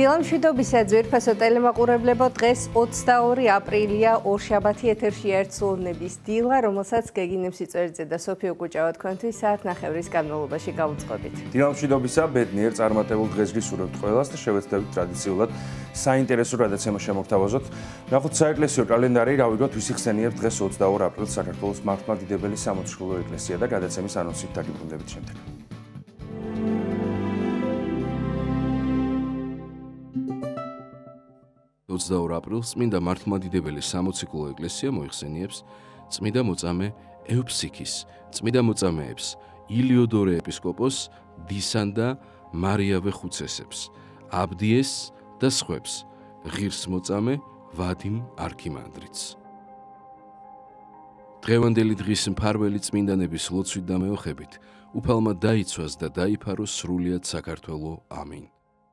დილამშვიდობისა ძვირფასო ტელემაყურებლებო, დღეს 22 აპრილია, ორშაბათი ეთერში ერთსულნების დილა, რომელსაც გეგინემ სიწვერიძე და სოფიო კუჭავა თქვენთვის საათ ნახევრის განმავლობაში გავუწყობთ. დილამშვიდობისა, ბედნიერ წარმატებულ დღეს გისურვებთ ყველას და შევეცდებით ტრადიციულად საინტერესო გადაცემა შემოგთავაზოთ. ნახოთ საეკლესიო კალენდარი, რა ვიგოთ, ვისი ხსენიებთ დღეს 22 აპრილს საქართველოს მართლმადიდებელი სამოციქულო ეკლესია და გადაცემის ანონსით დაგიბრუნდებით შემდეგ. 22 აპრილს წმინდა მართლმადიდებელი სამოციქულო ეკლესია მოიხსენიებს წმინდა მოწამე ევფსიქის, წმინდა მოწამეებს ილიოდორე ეპისკოპოს დისან და მარიავე ხუცესებს, აბდიეს და სხვებს, ღირს მოწამე ვადიმ არქიმანდრიტს. დღევანდელი დღის მფარველი წმინდანების ლოცვით და მეოხებით უფალმა დაიცვას და დაიფაროს სრულიად საქართველო. ამინ.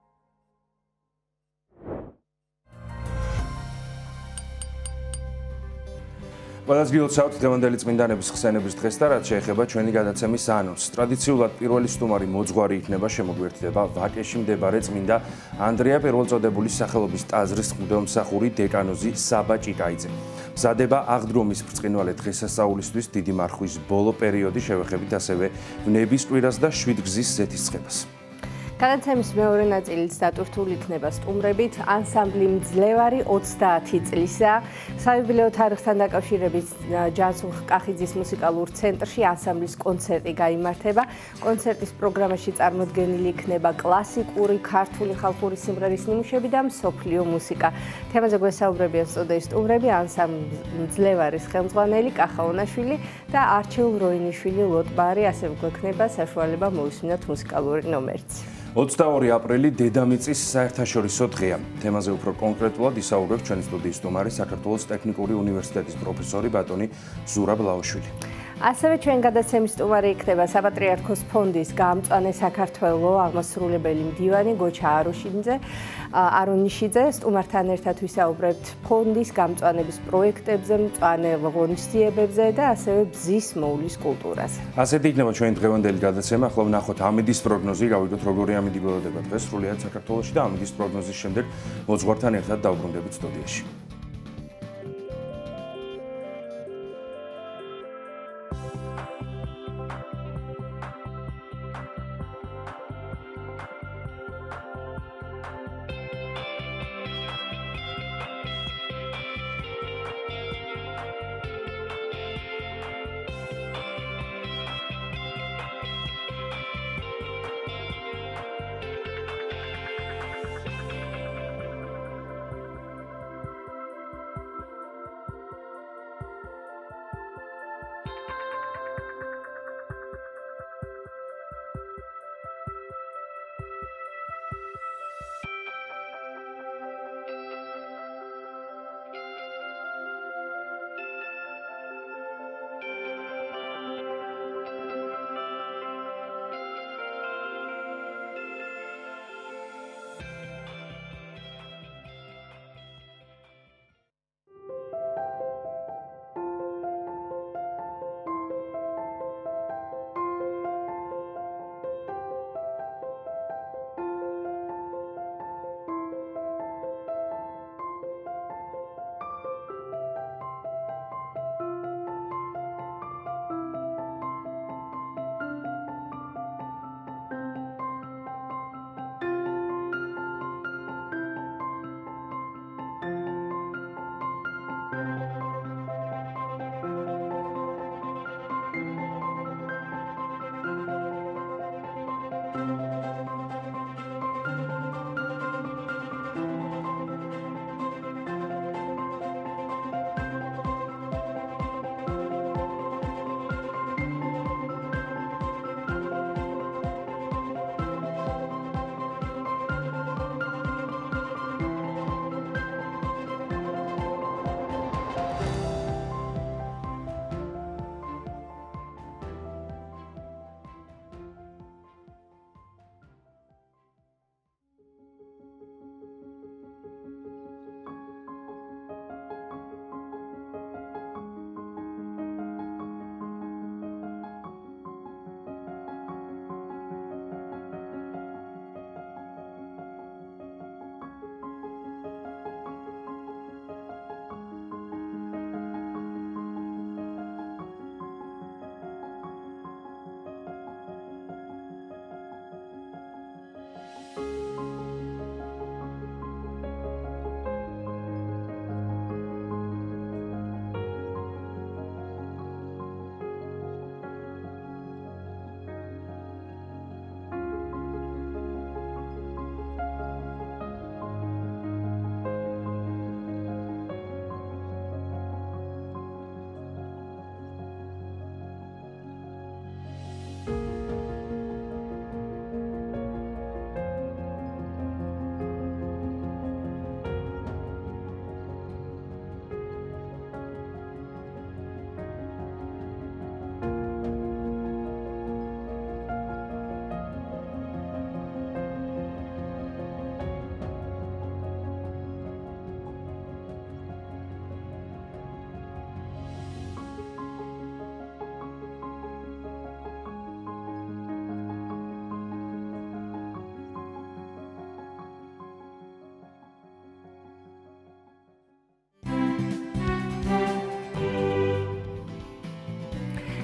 ყველას გილოცავთ დღევანდელი წმინდანების ხსენების დღეს და რაც შეეხება ჩვენი გადაცემის ანონსს. ტრადიციულად პირველი სტუმარი მოძღვარი იქნება, შემოგვიერთდება ვაკეში მდებარე წმინდა ანდრია პირველწოდებულის სახელობის ტაძრის მღვდელმსახური დეკანოზი საბა ჭიკაიძე. მზადება აღდგომის ბრწყინვალე დღესასწაულისთვის დიდი მარხვის ბოლო პერიოდი, შევეხებით ასევე ვნების კვირას და შვიდგზის ზეთისწყებას. გადაცემის მეორე ნაწილიც დატვირთული იქნება სტუმრებით. ანსამბლი მძლევარი 20 წლისა საიუბილეო თარიღთან დაკავშირებით ჯანსუღ კახიძის მუსიკალურ ცენტრში ანსამბლის კონცერტი გაიმართება. კონცერტის პროგრამაში წარმოდგენილი იქნება კლასიკური, ქართული ხალხური სიმღერის ნიმუშები და მსოფლიო მუსიკა. თემაზე გვესაუბრებიან სტუდიის სტუმრები, ანსამბლ მძლევარის ხელმძღვანელი კახა ონაშვილი და არჩილ როინიშვილი ლოტბარი, ასევე გვექნება საშუალება მოვისმინოთ მუსიკალური ნომერიც. 22 აპრილი დედამიწის საერთაშორისო დღეა. თემაზე უფრო კონკრეტულად ისაუბრებს ჩვენი სტუდიის სტუმარი, საქართველოს ტექნიკური უნივერსიტეტის პროფესორი ბატონი ზურაბ ლაუშვილი. ასევე ჩვენ გადაცემის სტუმარი იქნება საპატრიარქოს ფონდის გამწვანე საქართველო აღმასრულებელი მდივანი გოჩა არონიშიძე. სტუმართან ერთად ვისაუბრებთ ფონდის გამწვანების პროექტებზე, მწვანე ღონისძიებებზე და ასევე ბზის მოვლის კულტურაზე. ასეთი იქნება ჩვენი დღევანდელი გადაცემა. ახლა ვნახოთ ამიდის პროგნოზი, რა ვიგოთ როგორი ამიდი ველოდება დღეს სრულიად საქართველოში და ამიდის პროგნოზის შემდეგ მოძღვართან ერთად დავბრუნდებით სტუდიაში.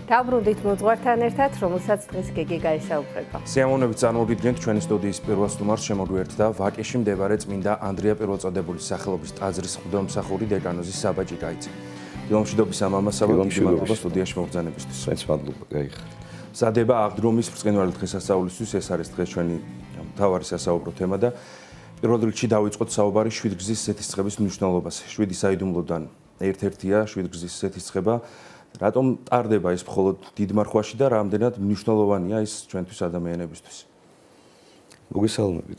დავბრუნდით მოძღვართან ერთად, რომელსაც დღეს გეგი გაესაუბრება. სიამოვნებით წარმოვიდგენთ ჩვენი სტუდიის პირველ სტუმარს შემოგვიერთდა ვაკეში მდებარე წმინდა ანდრია პირველწოდებულის სახელობის ტაძრის მღვდელმსახური დეკანოზი საბა ჭიკაიძე. დილომშვიდობის ამამა საბა, დიდი მადლობა სტუდიაში მოგზაურობისთვის. მეც მადლობა, გაიხარეთ. სადება აღდგომის ბრწყინვალე დღესასწაულისთვის, ეს არის დღეს ჩვენი მთავარი სასაუბრო თემა და პირველ რიგში დავიწყოთ საუბარი შვიდგზის ზეთისწყების მნიშვნელობაზე. 7 საიდუმლოდან ერთ-ერთია შვიდგზის ზეთისწყება. რატომ ტარდება ის მხოლოდ დიდმარხვაში და რამდენად მნიშვნელოვანია ის ჩვენთვის ადამიანებისთვის? მოგესალმებით.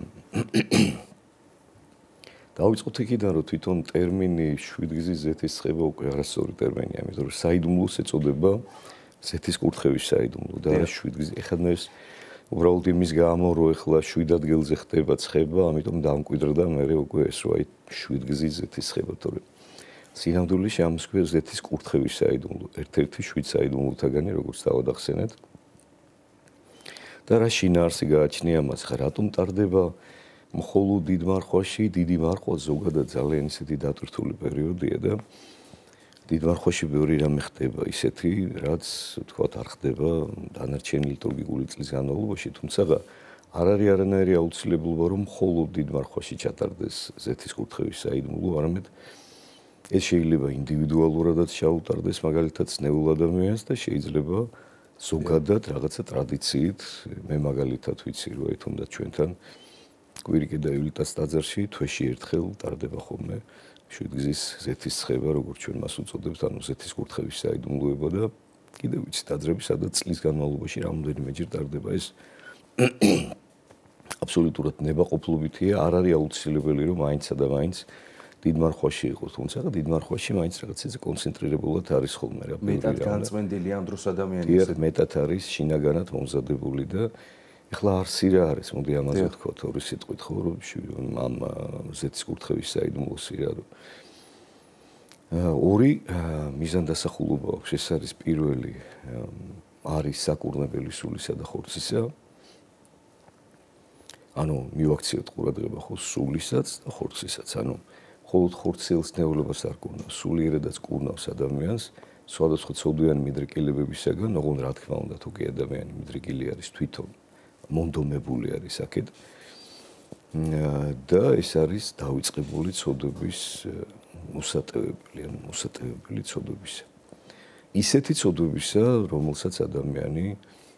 დავიწყოთ იქიდან, რომ თვითონ ტერმინი შვიდგზის ზეთისწყება უკვე არასწორი ტერმინია, იმიტომ რომ საიდუმლოს ეწოდება ზეთის კურთხევის საიდუმლო და არა შვიდგზის. ეხლა ეს უბრალოდ იმის გამო, რომ ეხლა 7 ადგილზე ხდება ცხება, ამიტომ დამკვიდრდა მე უკვე ეს რომ აი შვიდგზის ზეთისწყება, თორე სინამდვილეში ამას ქვია ზეთის კურთხევის საიდუმლო, ერთ-ერთი 7 საიდუმლოთაგანი, როგორც დავადახსენეთ. და რა შინაარსი გააჩნია მას, ხა რატომ ტარდება მხოლოდ დიდმარხვაში? დიდი მარხვა ზოგადად ძალიან ისეთი დატვირთული პერიოდია და დიდმარხვაში ბევრი რამე ხდება ისეთი, რაც თქვათ არ ხდება დანარჩენი ლიტურგიკული წლის განმავლობაში, თუმცა არ არის არანაირი აუცილებლობა, რომ მხოლოდ დიდმარხვაში ჩატარდეს ზეთის კურთხევის საიდუმლო, არამედ ეს შეიძლება ინდივიდუალურადაც ჩაუტარდეს მაგალითად ნეულ ადამიანს და შეიძლება ზოგადად რაღაცა ტრადიციით, მე მაგალითად ვიცი, რომ აი თუნდაც ჩვენთან კვირიკე და ივლიტას ტაძარში თვეში ერთხელ ტარდება ხოლმე შვიდგზის ზეთისწყება, როგორც ჩვენ მას უწოდებთ, ანუ ზეთის კურთხევის საიდუმლოება და კიდევ ვიცი ტაძრები, სადაც წლის განმავლობაში რამდენიმეჯერ ტარდება ეს აბსოლუტურად ნებაყოფლობითია, არ არის აუცილებელი, რომ მაინცსა და მაინც დიდმარხვაში იყოს, თუმცა დიდმარხვაში მაინც რაღაც ესე კონცენტრირებულად არის ხოლმე რა. მეტად განწმენდილი ამ დროს ადამიანი ისე მეტად არის შინაგანად მომზადებული და ეხლა არსი რა არის, მოდი ამაზე ვთქვათ ორი სიტყვით ხო, რომ ამ ზეთის კურთხევის საიდუმლოს რა. ორი მიზანდასახულობა აქვს, ეს არის პირველი არის საკურნებელი სულისა და ხორცისა. ანუ მივაქციოთ ყურადღება ხო სულისაც და ხორცისაც, ანუ მხოლოდ ხორციელს ნეულებას არ კურნავს, სულიერადაც კურნავს ადამიანს სხვადასხვა ცოდვიანი მიდრეკილებებისაგან, ოღონდ რა თქმა უნდა, თუ კი ადამიანი მიდრეკილი არის თვითონ მონდომებული არის აქეთ და ეს არის დავიწყებული ცოდვების მოსატევებელი, ანუ მოსატევებელი ცოდვებისა. ისეთი ცოდვებისა, რომელსაც ადამიანი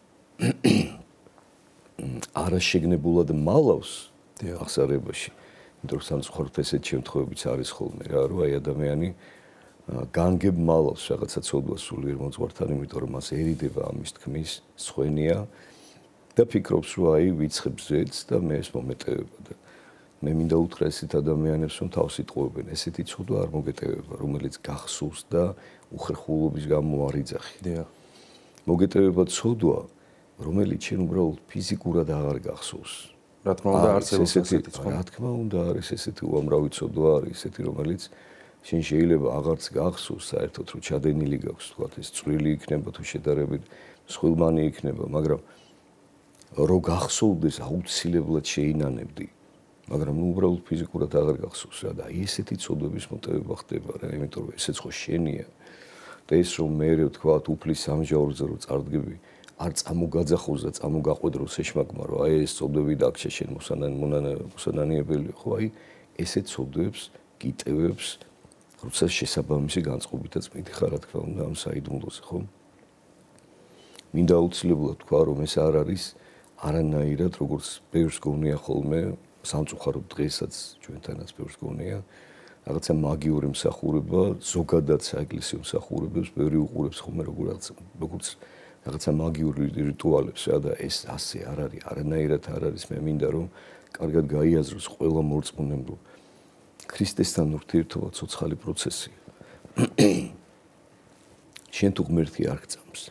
არაშეგნებულად მალავს აღსარებაში. იმიტომ რომ სამწუხაროდ ესეთ შემთხვევებიც არის ხოლმე რა, რომ აი ადამიანი განგებ მალავს რაღაცა ცოდვას სულიერ მოძღვართან, იმიტომ რომ მას ერიდება ამის თქმის სხვენია და ფიქრობს, რომ აი ვიცხებს ზეთს და მე ეს მომეტევება და მე მინდა უთხრა ესეთ ადამიანებს, რომ თავს იტყუებენ, ესეთი ცოდვა არ მოგეტევება, რომელიც გახსოვს და უხერხულობის გამო არ იძახი. დიახ. მოგეტევება ცოდვა, რომელიც შენ უბრალოდ ფიზიკურად აღარ გახსოვს. რა თქმა უნდა არსებობს ესეთი ცოდვა. რა თქმა უნდა არის ესეთი უამრავი ცოდვა არის ესეთი, რომელიც შენ შეიძლება აღარც გახსოვს საერთოდ, რომ ჩადენილი გაქვს, თქვათ ეს წვრილი იქნება თუ შედარებით მსხვილმანი იქნება, მაგრამ რო გახსოვდეს აუცილებლად შეინანებდი, მაგრამ ნუ უბრალოდ ფიზიკურად აღარ გახსოვს რა და აი ესეთი ცოდვების მოტივება ხდება რა, იმიტომ რომ ესეც ხო შენია და ეს რომ მე ვთქვათ უფლის სამჟავრზე რო წარდგები არ წამოგაძახოს და წამოგაყვედროს ეშმაკმა, რომ აი ეს ცოდვები დაგჭე შენ მოსანანიებელი ხო, აი ესეთ ცოდვებს გიტევებს, როცა შესაბამისი განწყობითაც მიდიხარ, რა თქმა უნდა, ამ საიდუმლოზე, ხო? მინდა აუცილებლად თქვა, რომ ეს არ არის არანაირად, როგორც ბევრს გონია ხოლმე, სამწუხაროდ დღესაც ჩვენთანაც ბევრს გონია, რაღაცა მაგიური მსახურება, ზოგადად საეკლესიო მსახურებებს ბევრი უყურებს ხოლმე როგორც რაღაცა მაგიური რიტუალებს რა და ეს ასე არ არის, არანაირად არ არის. მე მინდა რომ კარგად გაიაზროს ყველა მორწმუნემ, რომ ქრისტესთან ურთიერთობა ცოცხალი პროცესია. შენ თუ ღმერთი არ გწამს.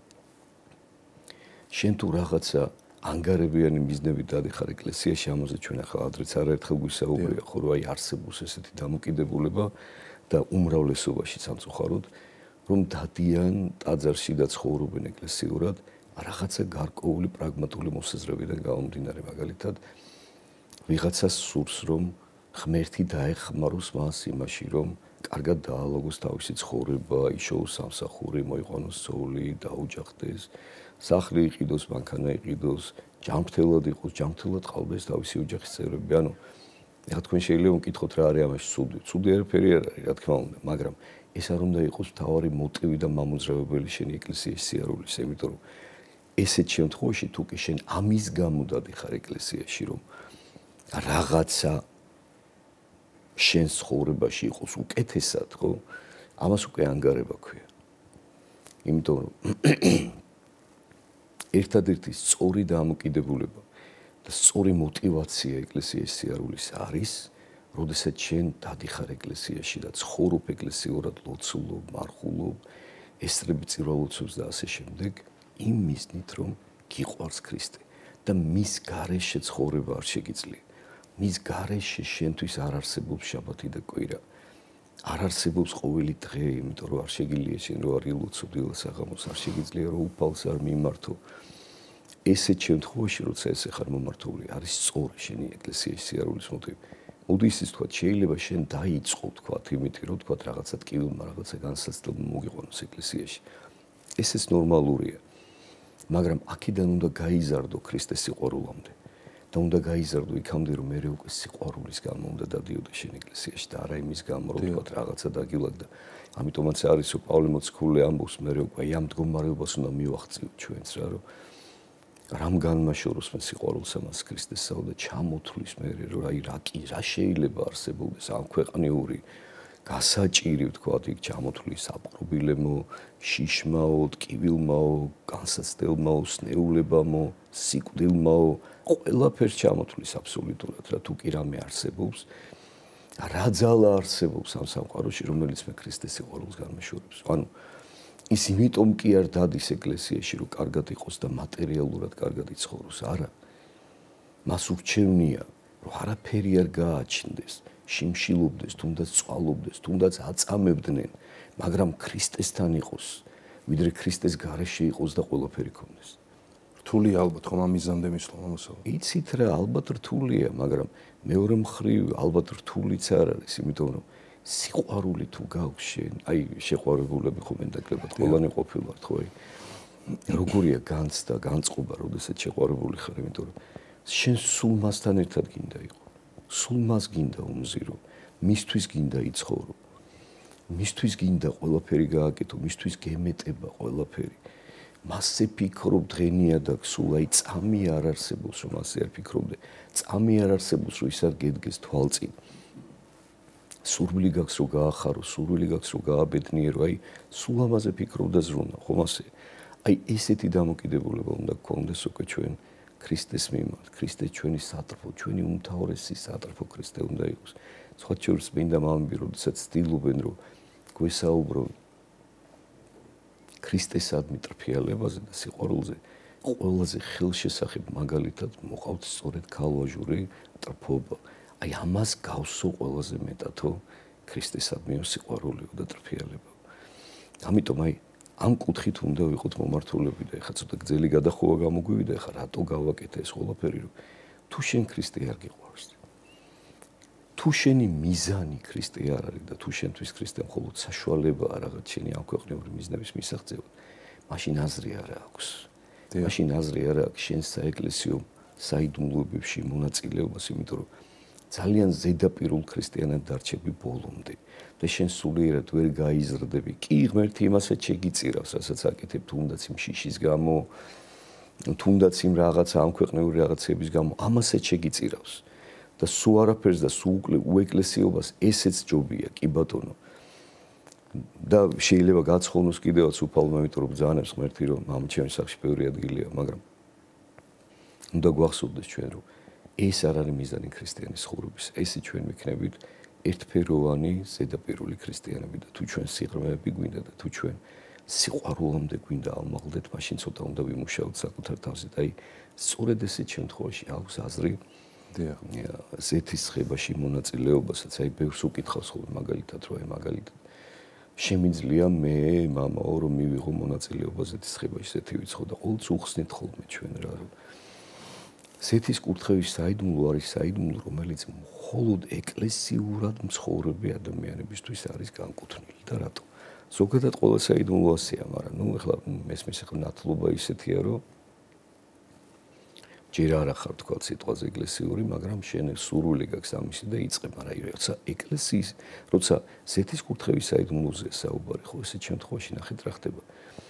შენ თუ რაღაცა ანგარებიანი მიზნებით დადიხარ ეკლესიაში, ამაზე ჩვენ ახლა ადრეც არაერთხელ გვისაუბრია, ხო რომ აი არსებობს ესეთი დამოკიდებულება და უმრავლესობაში სამწუხაროდ რომ დადიან ტაძარში და ცხოვრობენ ეკლესიურად რაღაცა გარკვეული პრაგმატული მოსაზრებიდან გამომდინარე, მაგალითად ვიღაცას სურს რომ ღმერთი დაეხმაროს მას იმაში, რომ კარგად დაალაგოს თავისი ცხოვრება, იშოვოს სამსახური, მოიყვანოს ცოლი, დაუჯახდეს, სახლი იყიდოს, მანქანა იყიდოს, ჯანმრთელად იყოს, ჯანმრთელად ყავდეს თავისი ოჯახის წევრები. ანუ რა თქვენ შეიძლება მკითხოთ რა არის ამაში ცუდი? ცუდი არაფერი არ არის, რა თქმა უნდა, მაგრამ ეს არ უნდა იყოს მთავარი მოტივი და მამოძრავებელი შენი ეკლესიის სიარულის, იმიტომ რომ ესეთ შემთხვევაში თუ კი შენ ამის გამო დადიხარ ეკლესიაში, რომ რაღაცა შენს ცხოვრებაში იყოს უკეთესად, ხო? ამას უკვე ანგარება ქვია. იმიტომ რომ ერთადერთი სწორი დამოკიდებულება და სწორი мотиваცია ეკლესიის სიარულის არის, როდესაც შენ დადიხარ ეკლესიაში და ცხოვრობ ეკლესიურად, ლოცულობ, მარხულობ, ესწრები წირვალოცობს და ასე შემდეგ, იმ მიზნით, რომ გიყვარს ქრისტე და მის გარეშე ცხოვრება არ შეგიძლია. მის გარეშე შენთვის არ არსებობს შაბათი და კვირა. არ არსებობს ყოველი დღე, იმიტომ რომ არ შეგიძლია შენ რო არ ილოცო დილას საღამოს, არ შეგიძლია რომ უფალს არ მიმართო. ესეთ შემთხვევაში, როცა ესე ხარ მომართული, არის სწორი შენი ეკლესიის სიარულის მოტივი. მოდი ისიც თქვა, შეიძლება შენ დაიწყო თქვა, იმითი რომ თქვა რაღაცა ტკივილმა, რაღაცა განსაცდელმა მოგიყვანოს ეკლესიაში. ესეც ნორმალურია. მაგრამ აქედან უნდა გაიზარდო ქრისტეს სიყვარულამდე. და უნდა გაიზარდო იქამდე, რომ მე უკვე სიყვარულის გამო უნდა დადიოდე შენ ეკლესიაში და არა იმის გამო, რომ თქვა რაღაცა დაგილაგდა. ამიტომაც არის, რომ პავლე მოციქული ამბობს, მე უკვე ამ მდგომარეობას უნდა მივახციოთ ჩვენც რა, რომ რამ განმაშოროს მე სიყვარულს ამას ქრისტესსა და ჩამოთვლის მე, რომ აი რა შეიძლება არსებობდეს ამ ქვეყნიური გასაჭირი ვთქვათ, იქ ჩამოთვლის საპყრობილემო, შიშმაო, ტკივილმაო, განსაცდელმაო, სნეულებამო, სიკვდილმაო, ყველაფერს ჩამოთვლის აბსოლუტურად, რა თუ კი რამე არსებობს, რა ძალა არსებობს ამ სამყაროში, რომელიც მე ქრისტეს სიყვარულს განმეშორებს. ანუ ის იმიტომ კი არ დადის ეკლესიაში, რომ კარგად იყოს და მატერიალურად კარგად იცხოვროს, არა. მას ურჩევნია, რომ არაფერი არ გააჩნდეს, შიმშილობდეს, თუნდაც წვალობდეს, თუნდაც აწამებდნენ, მაგრამ ქრისტესთან იყოს, ვიდრე ქრისტეს გარეშე იყოს და ყველაფერი ქონდეს. რთულია ალბათ ხომ ამ მიზამდე მისვლა მომოსალა. იცით რა, ალბათ რთულია, მაგრამ მეორე მხრივ ალბათ რთულიც არ არის, იმიტომ რომ სიყვარული თუ გაქვს შენ, აი შეყვარებულები ხომ ენდაკლებად ყველანი ყოფილვართ, ხო? როგორია განცდა, განწყობა, როდესაც შეყვარებული ხარ, იმიტომ რომ შენ სულ მასთან ერთად გინდა იყო. სულ მას გინდა უმზირო, მისთვის გინდა იცხოვრო. მისთვის გინდა ყველაფერი გააკეთო, მისთვის გემეტება ყველაფერი. მასზე ფიქრობ დღენიადაკ, სულ აი წამი არ არსებობს, რომ მასზე არ ფიქრობდე. წამი არ არსებობს, რომ ის არ გედგეს თვალწინ. სურვილი გაქვს რომ გაახარო, სურვილი გაქვს რომ გააბედნიერო, აი სულ ამაზე ფიქრობ და ზრუნავ, ხომ ასე? აი ესეთი დამოკიდებულება უნდა გქონდეს უკვე ჩვენ ქრისტეს მიმართ, ქრისტე ჩვენი სატრფო, ჩვენი უმთავრესი სატრფო ქრისტე უნდა იყოს. სხვა შორის მინდა მამები, როდესაც ცდილობენ რომ გვესაუბრონ ქრისტესადმი ტრფიალებაზე და სიყვარულზე, ყველაზე ხელშესახებ მაგალითად მოყავთ სწორედ ქალვაჟური ტრფობა. აი ამას გავსო ყველაზე მეტათო ქრისტესადმიო სიყვარულიო და ტრფიალება. ამიტომ აი ამ კუთხით უნდა ვიყოთ მომართულები და ეხლა ცოტა გძელი გადახოვა გამოგვივიდა, ეხლა რატო გავაკეთე ეს ყველაფერი, რომ თუ შენ ქრისტე არ გიყვარს, თუ შენი მიზანი ქრისტე არ არის და თუ შენთვის ქრისტე მხოლოდ საშუალებაა რაღაც შენი ამ ქვეყნიური მიზნების მისაღწევად, მაშინ აზრი არ აქვს. მაშინ აზრი არ აქვს შენ საეკლესიო საიდუმლოებებში მონაწილეობას, იმიტომ რომ ძალიან ზედაპირულ ქრისტიანად დარჩები ბოლომდე და შენ სულიერად ვერ გაიზრდები. კი ღმერთი იმასაც შეგიწირავს, რასაც აკეთებ, თუნდაც იმ შიშის გამო, თუნდაც იმ რაღაცა ამ ქვეყნიური რაღაცების გამო, ამასაც შეგიწირავს. და სულ არაფერს და სულ უეკლესიობას ესეც ჯობია, კი ბატონო. და შეიძლება გაცხოვნოს კიდევაც უფალმა, იმიტომ რომ ბრძანებს ღმერთი, რომ ამ ჩემს სახში ბევრი ადგილია, მაგრამ უნდა გვახსოვდეს ჩვენ, რომ ეს არ არის მიზანი ქრისტიანის ცხოვრების. ესე ჩვენ ვიქნებით ერთფეროვანი ზედაპირული ქრისტიანები და თუ ჩვენ სიღრმეები გვინდა და თუ ჩვენ სიყვარულამდე გვინდა ალმაღლდეთ, მაშინ ცოტა უნდა ვიმუშაოთ საკუთარ თავზე. და აი სწორედ ესეთ შემთხვევაში აქვს აზრი ზეთისხებაში მონაწილეობასაც, აი ბევრს უკითხავს ხოლმე მაგალითად, რომ აი მაგალითად შემიძლია მე მამაო რომ მივიღო მონაწილეობა ზეთისხებაში, ზეთი ვიცხოვ და ყოველთვის უხსნით ხოლმე ჩვენ რა, რომ ზეთის კურთხევის საიდუმლო არის საიდუმლო, რომელიც მხოლოდ ეკლესიურად მცხოვრები ადამიანებისთვის არის განკუთვნილი და რატო? ზოგადად ყველა საიდუმლო ასეა, მაგრამ ნუ ეხლა მესმის ახლა ნათლობა ისეთია, რომ ჯერ არ ახარ თქვა სიტყვაზე ეკლესიური, მაგრამ შენ სურვილი გაქვს ამისი და იწყებ, მაგრამ როცა ეკლესიის, როცა ზეთის კურთხევის საიდუმლოზე საუბარი, ხო ესეთ შემთხვევაში ნახეთ რა ხდება.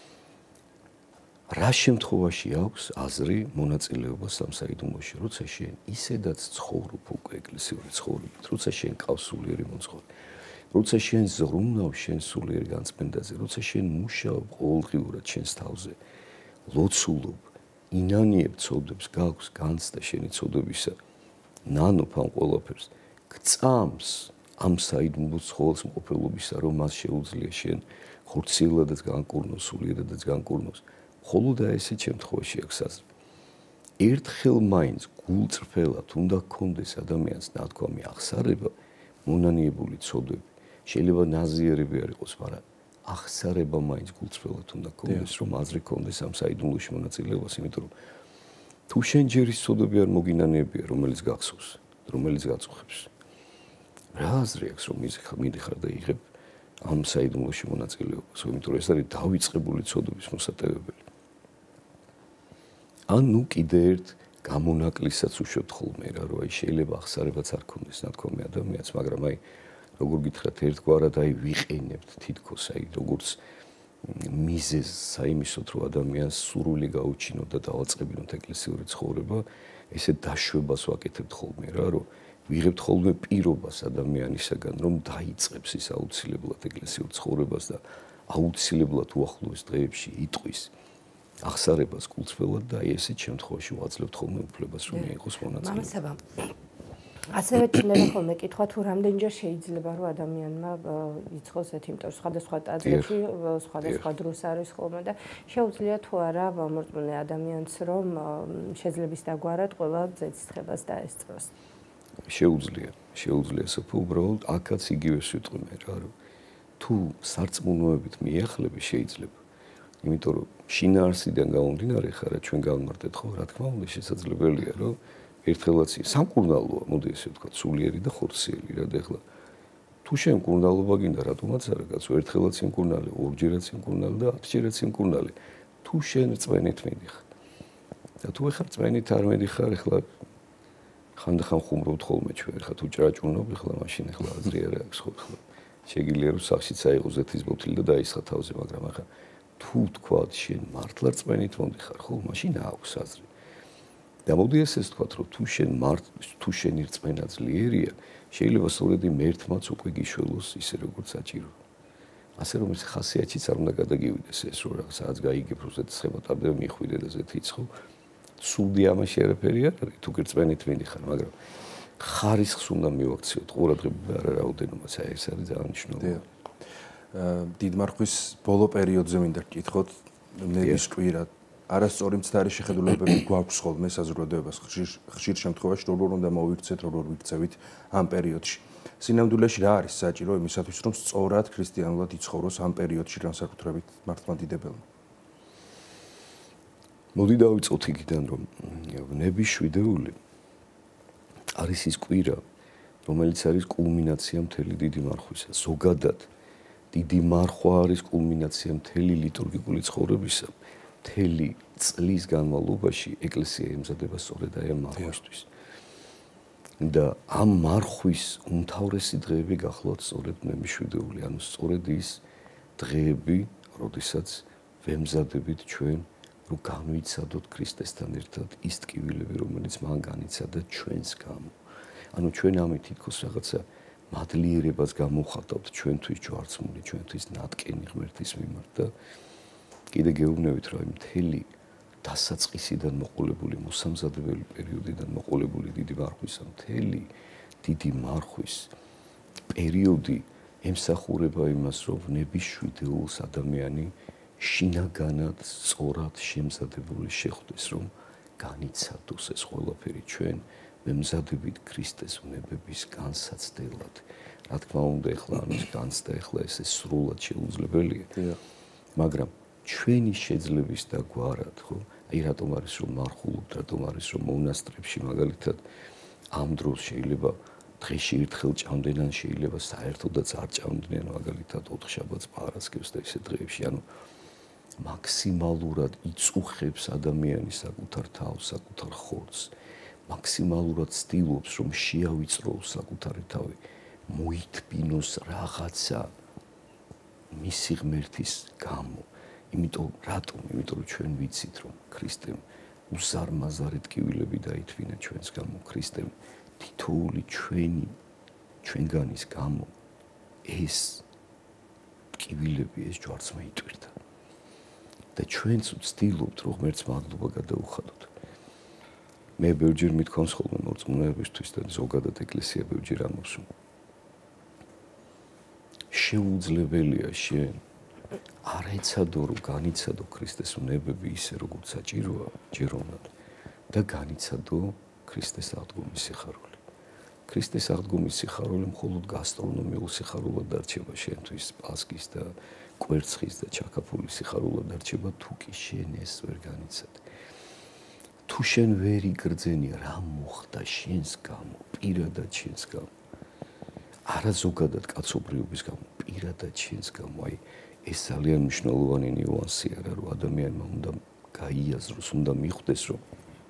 რა შემთხვევაში აქვს აზრი მონაწილეობა სამსაიდუმლოში, როცა შენ ისედაც ცხოვრობ უკვე ეკლესიური ცხოვრებით, როცა შენ ყავს სულიერი მოძღვარი, როცა შენ ზრუნავ შენ სულიერ განწმენდაზე, როცა შენ მუშაობ ყოველდღიურად შენს თავზე, ლოცულობ, ინანიებ ცოდებს, გაქვს განცდა შენი ცოდებისა, ნანობ ამ ყველაფერს, გწამს ამ საიდუმლო ცხოველს მყოფელობისა, რომ მას შეუძლია შენ ხორციელადაც განკურნოს, სულიერადაც განკურნოს. მხოლოდ ესეთ შემთხვევაში აქვს აზრი. ერთხელ მაინც გულწრფელად უნდა გქონდეს ადამიანს ნათქვამი აღსარება, მონანიებული ცოდვები. შეიძლება ნაზიერები არ იყოს, მაგრამ აღსარება მაინც გულწრფელად უნდა გქონდეს, რომ აზრი გქონდეს ამ საიდუმლოში მონაწილეობას, იმიტომ რომ თუ შენ ჯერ ის ცოდვები არ მოგინანიებია, რომელიც გახსოვს, რომელიც გაწუხებს. რა აზრი აქვს, რომ მიდიხარ და იღებ ამ საიდუმლოში მონაწილეობას, იმიტომ რომ ეს არის დავიწყებული ცოდვების მოსატევებელი. ან ნუ კიდე ერთ გამონაკლისსაც უშვებთ ხოლმე რა, რომ აი შეიძლება აღსარებაც არ ქონდეს ნათქვამი ადამიანს, მაგრამ აი როგორ გითხრათ, ერთგვარად აი ვიყენებთ თითქოს აი როგორც მიზეზს საიმისოთ, რომ ადამიანს სურვილი გაუჩინოთ და დავაწყებინოთ ეკლესიური ცხოვრება, ესე დაშვებას ვაკეთებთ ხოლმე რა, რომ ვიღებთ ხოლმე პირობას ადამიანისაგან, რომ დაიწყებს ის აუცილებლად ეკლესიურ ცხოვრებას და აუცილებლად უახლოეს დღეებში იტყვის აღსარებას გულწრფელად და აი ესეთ შემთხვევაში ვაძლევთ ხოლმე უფლებას, რომ იყოს მონაწილე. მამასაბა, ასევე ჩნდება ხოლმე კითხვა, თუ რამდენჯერ შეიძლება რომ ადამიანმა იწყოს ეს, იმიტომ რომ სხვადასხვა ტაძრებში სხვადასხვა დროს არის ხოლმე და შეუძლია თუ არა მორწმუნე ადამიანს რომ შეძლების დაგვარად ყველა ზეცისხებას დაესწროს. შეუძლია სოფო, უბრალოდ აქაც იგივე სიტყვი მე რა, რომ თუ სარწმუნოებით მიახლები შეიძლება. იმიტომ რომ შინაარსიდან გამომდინარე ხარა ჩვენ გავმართეთ ხო, რა თქმა უნდა შესაძლებელია რომ ერთხელაც სამკურნალოა, მოდი ესე ვთქვათ, სულიერი და ხორციელი რა და ეხლა თუ შენ მკურნალობა გინდა რატომაც არა კაცო, ერთხელაც იმკურნალე, ორჯერაც იმკურნალე და 10ჯერაც იმკურნალე. თუ შენ რწმენით მიდიხარ. და თუ ეხლა რწმენით არ მიდიხარ, ეხლა ხანდახან ხუმრობთ ხოლმე ჩვენ, ეხლა თუ ჭრაჭუნობ, ეხლა მაშინ ეხლა აზრი არ აქვს ხო, ეხლა შეგიძლია რომ სახშიც აიღო ზეთის ბოთლი და დაისხა თავზე, მაგრამ ეხლა თუ თქვათ შენ მართლა რწმენით მომდიხარ ხო, მაშინ აქვს აზრი. და მოდი ესეც თქვათ, რომ თუ შენი რწმენა ძლიერია, შეიძლება სწორედ იმ ერთმაც უკვე გიშველოს ისე როგორც საჭირო. ასე რომ ეს ხასიათიც არ უნდა გადაგივიდეს ეს, რომ რაღაცაც გაიგებ, რომ ზეთისხება ტარდება მიხვიდე და ზეთიც ხო. სულდი ამაში არაფერი არ არის, თუ გერწმენით მიდიხარ, მაგრამ ხარისხს უნდა მივაქციოთ, ყურადღება არა რაოდენობას, აი ეს არის ძალიან მნიშვნელოვანი. დიდმარხვის ბოლო პერიოდზე მინდა გკითხოთ, ნების კვირა არასწორი მცდარი შეხედულებები გვაქვს ხოლმე საზოგადოებას ხშირ შემთხვევაში როგორ უნდა მოვიქცეთ, როგორ ვიქცევით ამ პერიოდში. სინამდვილეში რა არის საჭირო იმისათვის, რომ სწორად ქრისტიანულად იცხოვროს ამ პერიოდში განსაკუთრებით მართლმადიდებელმა? მოდი დავიწყოთ იქიდან, რომ ნების შვიდეული არის ის კვირა, რომელიც არის კულმინაცია მთელი დიდი მარხვისა. ზოგადად დიდი მარხვა არის კულმინაცია მთელი ლიტურგიკული ცხოვრებისა. მთელი წლის განმავლობაში ეკლესია ემზადება სწორედ აი ამ მარხვისთვის. და ამ მარხვის უმთავრესი დღეები გახლავთ სწორედ ნებისშვიდეული, ანუ სწორედ ის დღეები, როდესაც ვემზადებით ჩვენ, რომ განვიცადოთ ქრისტესთან ერთად ის ტკივილები, რომელიც მან განიცადა ჩვენს გამო. ანუ ჩვენ ამით თითქოს რაღაცა მადლიერებას გამოვხატავთ ჩვენთვის ჯვარცმული, ჩვენთვის ნატკენი ღმერთის მიმართ და კიდე გეუბნებით, რომ აი მთელი დასაწყისიდან მოყოლებული, მოსამზადებელი პერიოდიდან მოყოლებული დიდი მარხვისა, მთელი დიდი მარხვის პერიოდი ემსახურება იმას, რომ ნების შვიდეულს ადამიანი შინაგანად სწორად შემზადებული შეხვდეს, რომ განიცადოს ეს ყველაფერი ჩვენ მემზადებით ქრისტეს უნებების განსაცდელად. რა თქმა უნდა, ეხლა ამის განცდა ეხლა ესე სრულად შეუძლებელია. მაგრამ ჩვენი შეძლების და გვარად, ხო, აი რატომ არის რომ მარხულობთ, რატომ არის რომ მონასტრებში მაგალითად ამ დროს შეიძლება დღეში ერთხელ ჭამდნენ, შეიძლება საერთოდაც არ ჭამდნენ მაგალითად ოთხშაბათს, პარასკევს და ისე დღეებში, ანუ მაქსიმალურად იწუხებს ადამიანი საკუთარ თავს, საკუთარ ხორცს, მაქსიმალურად ცდილობს რომ შეავიწროს საკუთარი თავი, მოითბინოს რაღაცა მისი ღმერთის გამო. რატომ? იმიტომ რომ ჩვენ ვიცით რომ ქრისტემ უზარმაზარი ტკივილები დაითვინა ჩვენს გამო, ქრისტემ თითოეული ჩვენგანის გამო ეს ტკივილები, ეს ჯვარცმა იტვირთა. და ჩვენც ვცდილობთ რომ ღმერთს მადლობა გადაუხადოთ. მე ბევრჯერ მithქვამს ხოლმე მორწმუნეებისთვის და ზოგადად ეკლესია ბევრჯერ ამბობს რომ შეუძლებელია შენ არ ეცადო რომ განიცადო ქრისტეს უნებები ისე როგორც საჭიროა ჯეროვნად და განიცადო ქრისტეს აღდგომის სიხარული. ქრისტეს აღდგომის სიხარული მხოლოდ გასტრონომიულ სიხარულად დარჩება შენთვის, პასქის და კვერცხის და ჩაქაფულის სიხარულად დარჩება, თუ კი შენ ეს ვერ განიცად. თუ შენ ვერ იგრძენი რა მოხდა შენს გამო, პირადად შენს გამო, არა ზოგადად კაცობრიობის გამო, პირადად შენს გამო, აი ეს ძალიან მნიშვნელოვანი ნიუანსია რა, რომ ადამიანმა უნდა გაიაზროს, უნდა მიხვდეს, რომ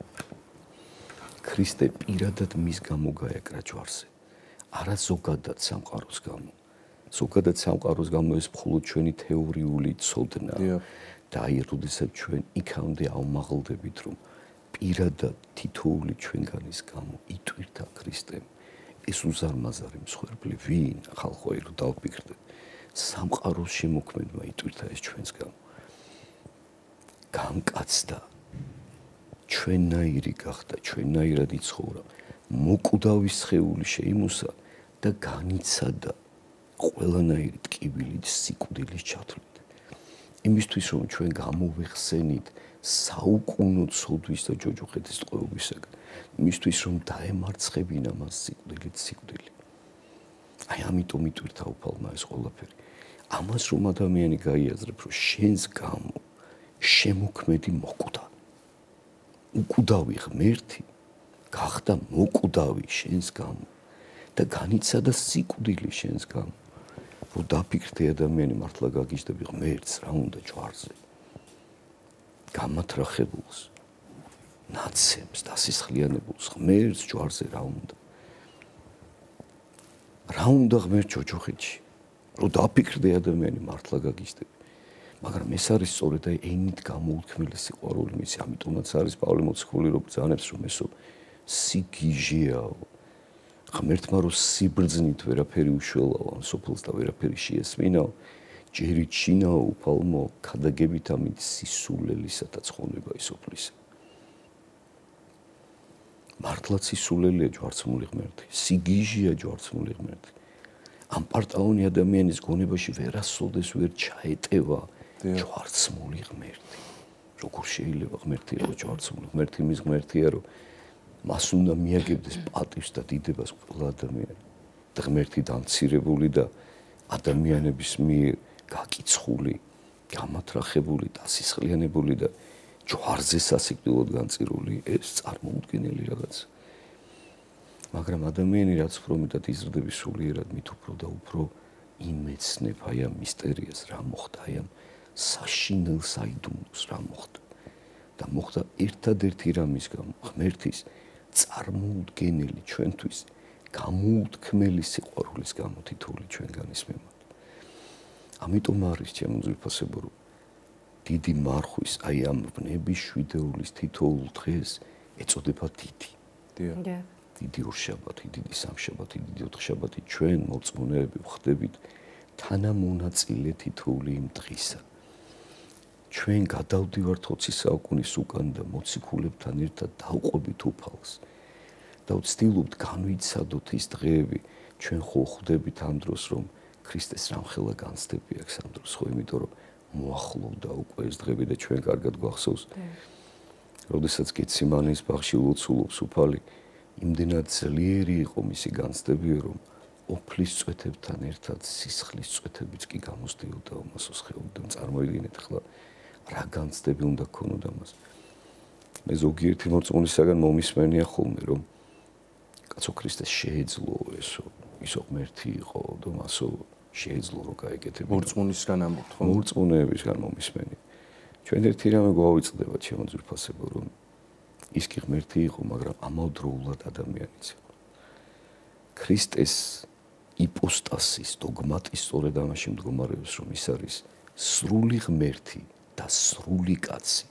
ქრისტე პირადად მის გამო გაეკრა ჯვარზე. არა ზოგადად სამყაროს გამო. ზოგადად სამყაროს გამო ეს მხოლოდ ჩვენი თეორიული ცოდნა. და აი როდესაც ჩვენ იქამდე ავმაღლდებით, რომ პირადად თითოეული ჩვენგანის გამო იტვირთა ქრისტემ ეს უზარმაზარი მსხვერპლი ვინ ხალხო აი რომ დავფიქრდეთ სამყაროს შემოქმედმა იტვირთა ეს ჩვენს გამო. გამკაცდა ჩვენნაირი გახდა, ჩვენნაირად იცხოვრა, მოკვდავის სხეული შეიმოსა და განიცადა ყველანაირი ტკივილით სიკვდილის ჩათვლით. იმისთვის რომ ჩვენ გამოვეხსენით საუკუნო ცოდვის და ჯოჯოხეთის ტყვეობისაგან, იმისთვის რომ დაემარცხებინა მას სიკვდილი. აი ამიტომ იტვირთა უფალმა ეს ყველაფერი. ამას რომ ადამიანი გაიაზრებს, რომ შენს გამო შემოქმედი მოკვდა. უკვდავი ღმერთი გახდა მოკვდავი შენს გამო და განიცადა სიკვდილი შენს გამო. რომ დაფიქრდე ადამიანი მართლა გაგიჟდები ღმერთს რა უნდა ჯვარზე. გამათრახებულს, ნაცემს, დასისხლიანებულს ღმერთს ჯვარზე რა უნდა. რა უნდა ღმერთ ჯოჯოხეთში. რომ დაფიქრდე ადამიანი მართლა გაგიჟდები. მაგრამ ეს არის სწორედ აი ენით გამოუთქმელი სიყვარული მისი, ამიტომაც არის პავლე მოციქული რო ბრძანებს რომ ესო სიგიჟეაო. ღმერთმა რო სიბრძნით ვერაფერი უშველაო ამ სოფელს და ვერაფერი შეესმინაო, ჯერით შინაო უფალმო, ქადაგებით ამით სისულელისათა ცხონება ისოფლისა. მართლაც სისულელია ჯვარცმული ღმერთი, სიგიჟეა ჯვარცმული ღმერთი. ამ პარტაონი ადამიანის გონებაში ვერასოდეს ვერ ჩაეტევა ჯვარცმული ღმერთი. როგორ შეიძლება ღმერთი იყოს ჯვარცმული? ღმერთი მის ღმერთია, რომ მას უნდა მიაგებდეს პატივს და დიდებას ყველა ადამიანი. და ღმერთი დამცირებული და ადამიანების მიერ გაკიცხული, გამათრახებული, დასისხლიანებული და ჯვარზე სასიკვდილოდ განწირული, ეს წარმოუდგენელი რაღაცა. მაგრამ ადამიანი რაც უფრო მეტად იზრდები სულიერად, მით უფრო და უფრო იმეცნებ აი ამ მისტერიას, რა მოხდა, აი ამ საშინელ საიდუმლოს რა მოხდა. და მოხდა ერთადერთი რამის გამო, ღმერთის წარმოუდგენელი ჩვენთვის გამოუთქმელი სიყვარულის გამო თითოეული ჩვენგანის მიმართ. ამიტომ არის ჩემო ძვირფასებო, რომ დიდი მარხვის აი ამ ვნების შვიდეულის თითოეულ დღეს ეწოდება დიდი. დიდი ორშაბათი, დიდი სამშაბათი, დიდი ოთხშაბათი ჩვენ მორწმუნეები ვხდებით თანამონაწილე თითოეული იმ დღისა. ჩვენ გადავდივართ 20 საუკუნის უკან და მოციქულებთან ერთად დავყვებით უფალს და ვცდილობთ განვიცადოთ ის დღეები. ჩვენ ხო ხვდებით ამ დროს რომ ქრისტეს რამხელა განცდები აქვს ამ დროს, ხო, იმიტომ რომ მოახლოვდა უკვე ეს დღეები და ჩვენ კარგად გვახსოვს. როდესაც გეციმანის ბაღში ლოცულობს უფალი, იმდენად ძლიერი იყო მისი განცდები, რომ ოფლის წვეთებთან ერთად სისხლის წვეთებიც კი გამოსდიოდა, ამასოს ხეობდა. წარმოიდგინეთ ახლა რა განცდები უნდა გქონოდა მას. მე ზოგიერთი მორწმუნისაგან მომისმენია ხოლმე, რომ კაცო ქრისტეს შეეძლო ესო, ისო ღმერთი იყო და მასო შეეძლო რომ გაეკეთებინა. მორწმუნისგან ამბობთ ხო? მორწმუნეებისგან მომისმენი. ჩვენ ერთი რამე გვავიწყდება ჩემო ძვირფასებო, რომ ის კი ღმერთი იყო, მაგრამ ამავდროულად ადამიანიც იყო. ქრისტეს იპოსტასის დოგმატის სწორედ ამაში მდგომარეობს, რომ ის არის სრული ღმერთი და სრული კაცი.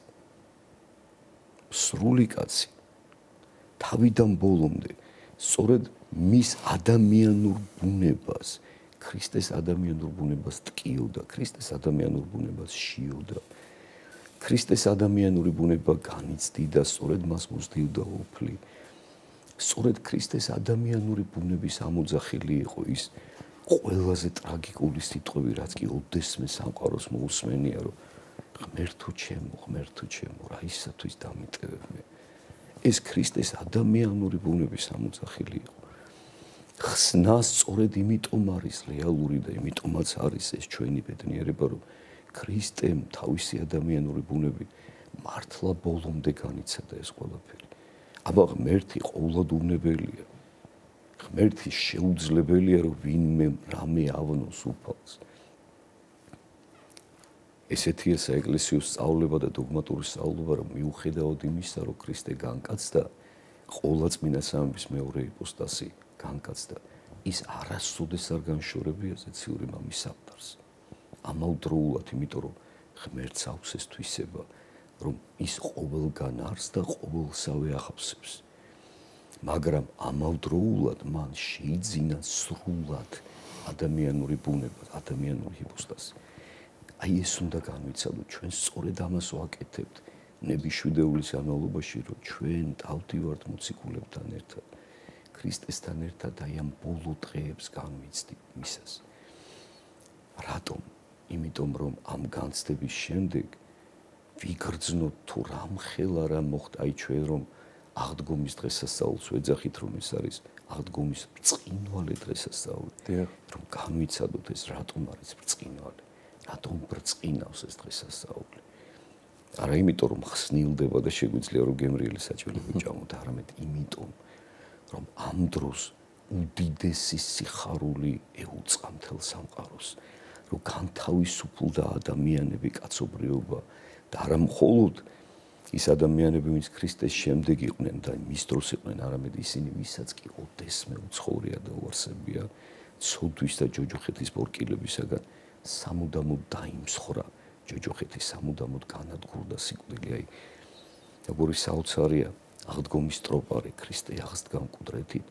სრული კაცი. თავიდან ბოლომდე სწორედ მის ადამიანურ ბუნებას, ქრისტეს ადამიანურ ბუნებას ტკიოდა, ქრისტეს ადამიანურ ბუნებას შიოდა. ქრისტეს ადამიანური ბუნება განიცდიდა, სწორედ მას მოსდიოდა ოფლი. სწორედ ქრისტეს ადამიანური ბუნების ამოძახილი იყო ის ყველაზე ტრაგიკული სიტყვები, რაც კი ოდესმე სამყაროს მოусმენია, რომ ღმერთო ჩემო, რა ისათვის დამიტევებ მე. ეს ქრისტეს ადამიანური ბუნების ამოძახილი იყო. ხსნა სწორედ იმიტომ არის რეალური და იმიტომაც არის ეს ჩვენი ბედნიერება, რომ ქრისტემ თავისი ადამიანური ბუნები მართლა ბოლომდე განიცადა ეს ყველაფერი. აბა ღმერთი ყოვლად უნებელია. ღმერთი შეუძლებელია, რომ ვინმე რამე ავნოს უფალს. ესეთია საეკლესიო სწავლება და დოგმატური სწავლება, რომ მიუხედავად იმისა, რომ ქრისტე განკაცდა, ყოვლადწმინდა სამების მეორე იპოსტასი განკაცდა, ის არასოდეს არ განშორებია ზეციური მამის საფდარს. ამავდროულად, იმიტომ რომ ღმერთს აქვს ეს თვისება, რომ ის ყოველგან არს და ყოველსავე ახავსებს. მაგრამ ამავდროულად მან შეიძინა სრულად ადამიანური ბუნება, ადამიანური იპოსტასი. აი ეს უნდა განვიცადოთ, ჩვენ სწორედ ამას ვაკეთებთ ნებიშვიდეულის განმავლობაში, რომ ჩვენ დავდივართ მოციქულებთან ერთად, ქრისტესთან ერთად აი ამ ბოლო დღეებს განვიცდით მისას. რატომ? იმიტომ რომ ამ განცდების შემდეგ ვიგრძნოთ თუ რამხელა რა მოხდა, აი ჩვენ რომ აღდგომის დღესასწაულს ვეძახით, რომ ეს არის აღდგომის ბრწყინვალე დღესასწაული, რომ განვიცადოთ ეს რატომ არის ბრწყინვალე, რატომ ბრწყინავს ეს დღესასწაული. არა იმიტომ რომ ხსნილდება და შეგვიძლია რომ გემრიელი საჭიროები ჭამოთ, არამედ იმიტომ რომ ამ დროს უდიდესი სიხარული ეუწყა მთელ სამყაროს, რომ განთავისუფლდა ადამიანები, კაცობრიობა და არა მხოლოდ ის ადამიანები, ვინც ქრისტეს შემდეგ იყვნენ და მის დროს იყვნენ, არამედ ისინი, ვისაც კი ოდესმე უცხოვრია და უარსებია, ცოდვის და ჯოჯოხეთის ბორკილებისაგან სამუდამოდ დაიმსხრა, ჯოჯოხეთი სამუდამოდ განადგურდა სიკვდილი. აი, როგორი საოცარია აღდგომის ტროპარი ქრისტე აღსდგა მკვდრეთით,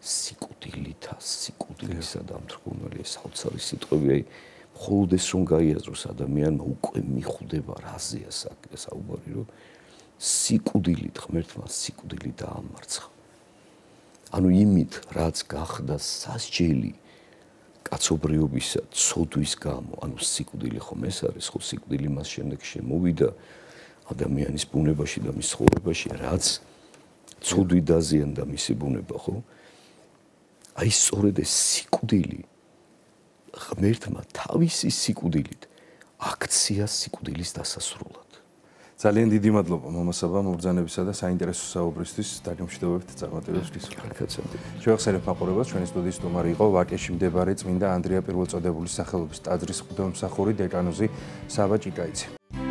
სიკვდილისა დამთრგუნველია საოცარი სიტყვები. აი, მხოლოდ ეს რომ გაიაზროს ადამიანმა, უკვე მიხვდება რაზეა საუბარი, რომ სიკვდილით ღმერთმა სიკვდილი დაამარცხა. ანუ იმით, რაც გახდა სასჯელი კაცობრიობისა ცოდვის გამო, ანუ სიკვდილი ხომ ეს არის, ხო სიკვდილი მას შემდეგ შემოვიდა ადამიანის ბუნებაში და მის ცხოვრებაში, რაც ცოდვი დაზიანდა მისი ბუნება, ხო? აი სწორედ ეს სიკვდილი ღმერთმა თავისი სიკვდილით აქცია სიკვდილის დასასრულად. ძალიან დიდი მადლობა მამასაბა მობრძანებისა და საინტერესო საუბრისთვის. დაგემშვიდობებით წარმატებებს გისურვებთ. კარგად. შევახსენებ მაყურებელს, ჩვენი სტუდიის სტუმარი იყო ვაკეში მდებარე წმინდა ანდრია პირველწოდებულის სახელობის ტაძრის მღვდელმსახური დეკანოზი საბა ჭიკაიცი.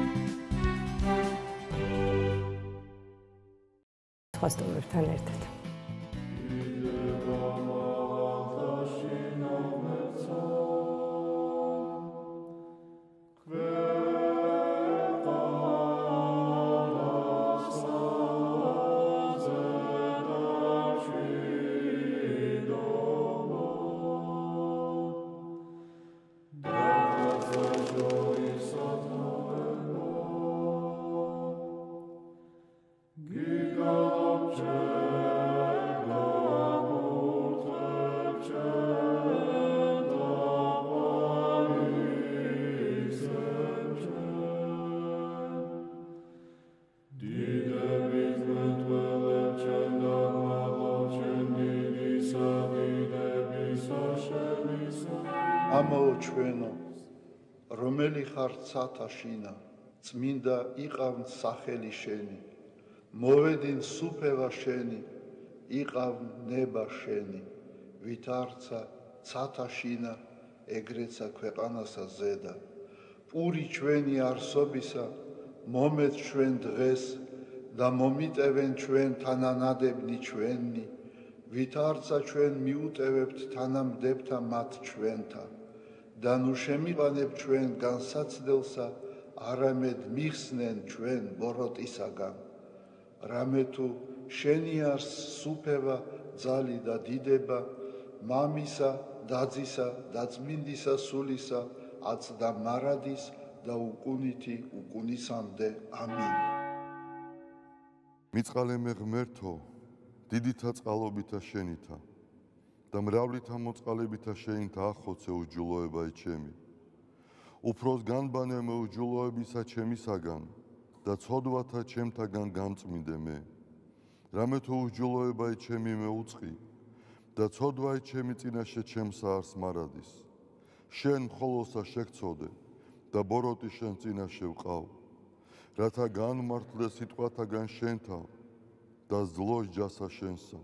სხვა სტუმრებთან ერთად. ამაო ჩვენო, რომელი ხარ ცათა შინა, წმინდა იყავნ სახელი შენი, მოვედინ სუფევა შენი იყავ ნება შენი ვით არცა ცათა შინა ეგრეცა ქვეყანასა ზედა პური ჩვენი არსობისა მომეც ჩვენ დღეს და მომიტევენ ჩვენ თანანადებნი ჩვენი ვით არცა ჩვენ მიუტევებთ თანამდებთა მათ ჩვენთა და ნუ შემიყანებ ჩვენ განსაცდელსა არამედ მიხსნენ ჩვენ ბოროტისაგან რამე თუ შენი არს სუფევა ძალი და დიდება მამისა დაძისა და წმინდისა სულისა აწდა მარადის და უკუნითი უკუნისამდე ამინ მიწყალე მე ღმერთო დიდითა წყალობითა შენითა და მრავლითა მოწყალებითა შენითა ახოცე უჯულოებაი ჩემი უფროს განბანე მე უჯულოებისა ჩემისაგან და ცოდვათა ჩემთაგან გამწმინდე მე რამე თუ უჯულოებაი ჩემი მე უწყი და ცოდვაი ჩემი წინაშე ჩემსა არს მარადის შენ მხოლოსა შეგწოდე და ბოროტი შენ წინაშე ვყავ რათა განმართლე სიტყვათაგან შენთა და ზლოს ჯასა შენსა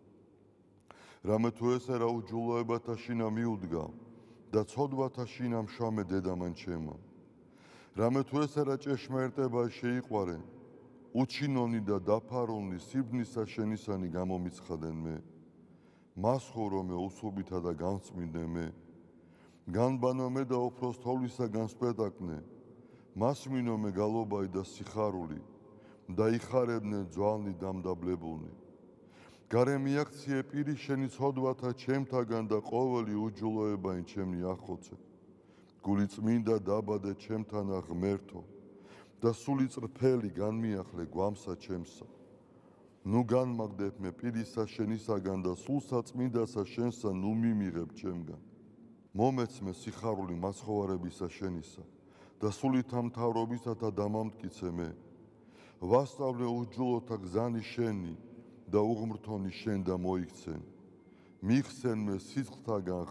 რამე თუ ესე რა უჯულოებათა შინა მიუდგა და ცოდვათა შინა მშამე დედამან ჩემა რამე თუ ესე რა ჭეშმარიტება შეიყვარე უჩინონი და დაფარონი სიბნისა შენისანი გამომიცხადენ მე მას ხორო მე უსუბითა და განწმინდე მე განბანო მე და უფროს თოვლისაგან სპეტაკნე მას მინო მე გალობაი და სიხარული და იხარებდნენ ძვალნი დამდაბლებულნი გარე მიაქციე პირი შენი ცოდვათა ჩემთაგან და ყოველი უჯულოებაი ჩემნი ახოცე გული წმინდა დაბადე ჩემთანა ღმერთო და სული წრფელი განმიახლე გვამსა ჩემსა ნუ განმაგდებ მე პირისა შენისაგან და სულსა წმინდასა შენსა ნუ მიმიღებ ჩემგან მომეც მე სიხარული მაცხოვარებისა შენისა და სულითა მთავრობისათა დამამტკიცე მე ვასწავლე უჯულოთა გზანი შენი და უღმრთონი შენ და მოიქცენ მიხსენ მე სიცხთაგან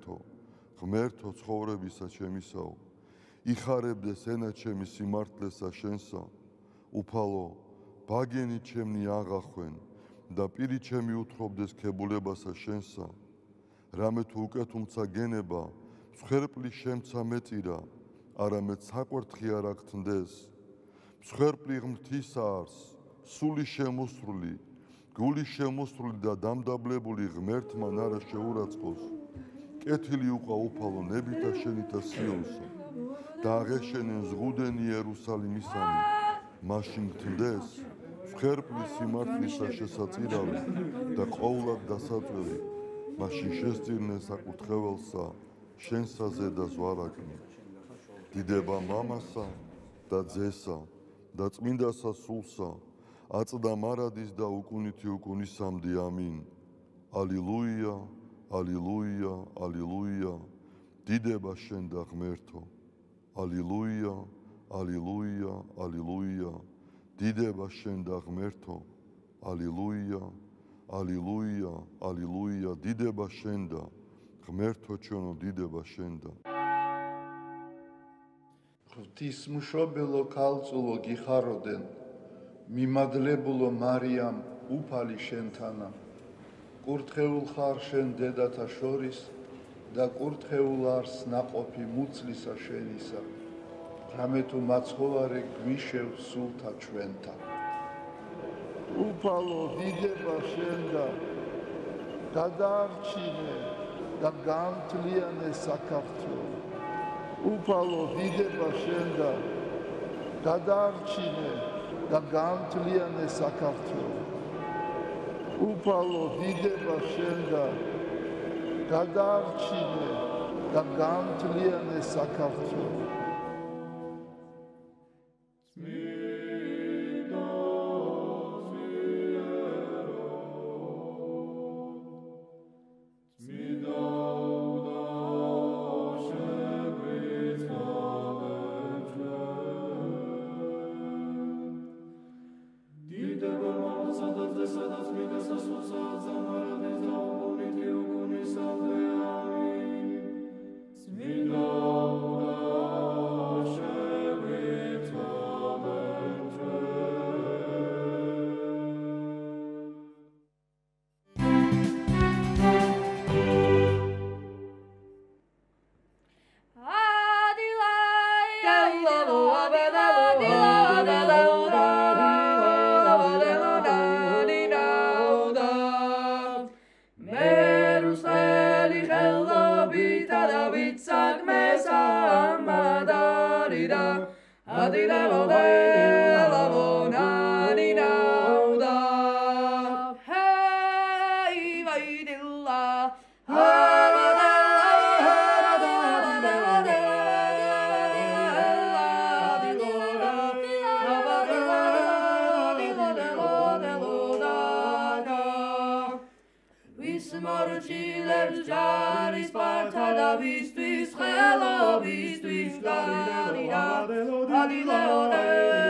ღმერთო ცხოვრებისა ჩემისაო იხარებდეს ენა ჩემი სიმართლესა შენსა უფალო ბაგენი ჩემნი აღახვენ და პირი ჩემი უთხრობდეს ქებულებასა შენსა რამე თუ უკეთუმცა გენება მსხვერპლი შემცა მეწირა არამედ საკვერთხი არ აგთნდეს მსხვერპლი ღმრთისა არს სული შემოსრული გული შემოსრული და დამდაბლებული ღმერთმან არა შეურაცხყოს კეთილი უყვა უფალო ნებითა შენითა სიონსა და აღეშენენ ზღუდენი იერუსალიმისანი მაშინ გთნდეს მსხვერპლი სიმართლისა შესაწირავი და ყოვლად დასაწვევი მაშინ შესწირნენ საკურთხეველსა შენსაზე და ზვარაკნი დიდება მამასა და ძესა და წმინდასა სულსა აწდა მარადის და უკუნითი უკუნისამდე ამინ ალილუია ალილუია ალილუია დიდება შენ და ღმერთო ალილუია ალილუია ალილუია დიდება შენ და ღმერთო ალილუია ალილუია ალილუია დიდება შენ და ღმერთო ჩვენო დიდება შენ და ღვთისმშობელო ქალწულო გიხაროდენ მიმადლებულო მარიამ უფალი შენთანა კურთხეულ ხარ შენ დედათა შორის და კურთხეულ არს ნაყოფი მუცლისა შენისა რამე თუ მაცხოვარე გვიშევ სულთა ჩვენთა უფალო დიდება შენ და გადაარჩინე და გამთლიანე საქართველო უფალო დიდება შენ და გადაარჩინე და გამთლიანე საქართველო უფალო დიდება შენ და გადაარჩინე და გამთლიანე საქართველო Amen. Chilers Jaris Partada Vistvis Hello Vistvis Garida Adileone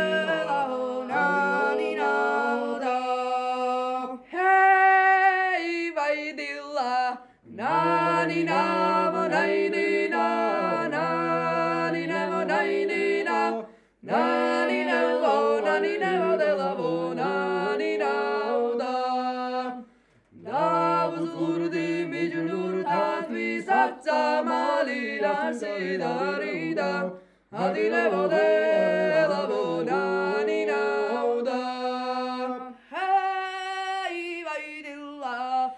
Hey Vaidilla Nani Nava Naidina Nani Nava Naidina Nani Navo Nani Navo de la Nani Nauda Navuz Urdi Mijnur Tatvi Satsa Malida Sidarida Adilevo de la Nani Nauda Hey Vaidilla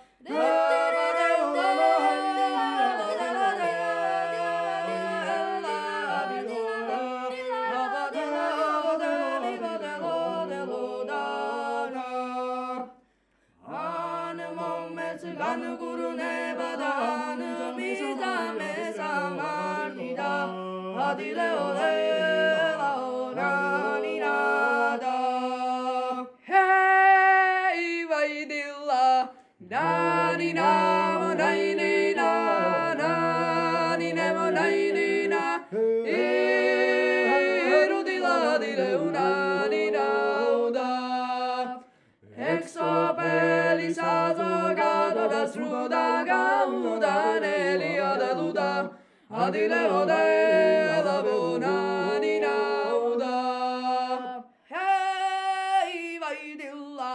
Gan guru ne badan misa me samartida adile ole nani nada hey vaidilla nani na nani na nani ne nani na irudila dile nani nauda exopelis azogado das ruda gauda nelia de luda adileo de la bonani nauda hey vaidilla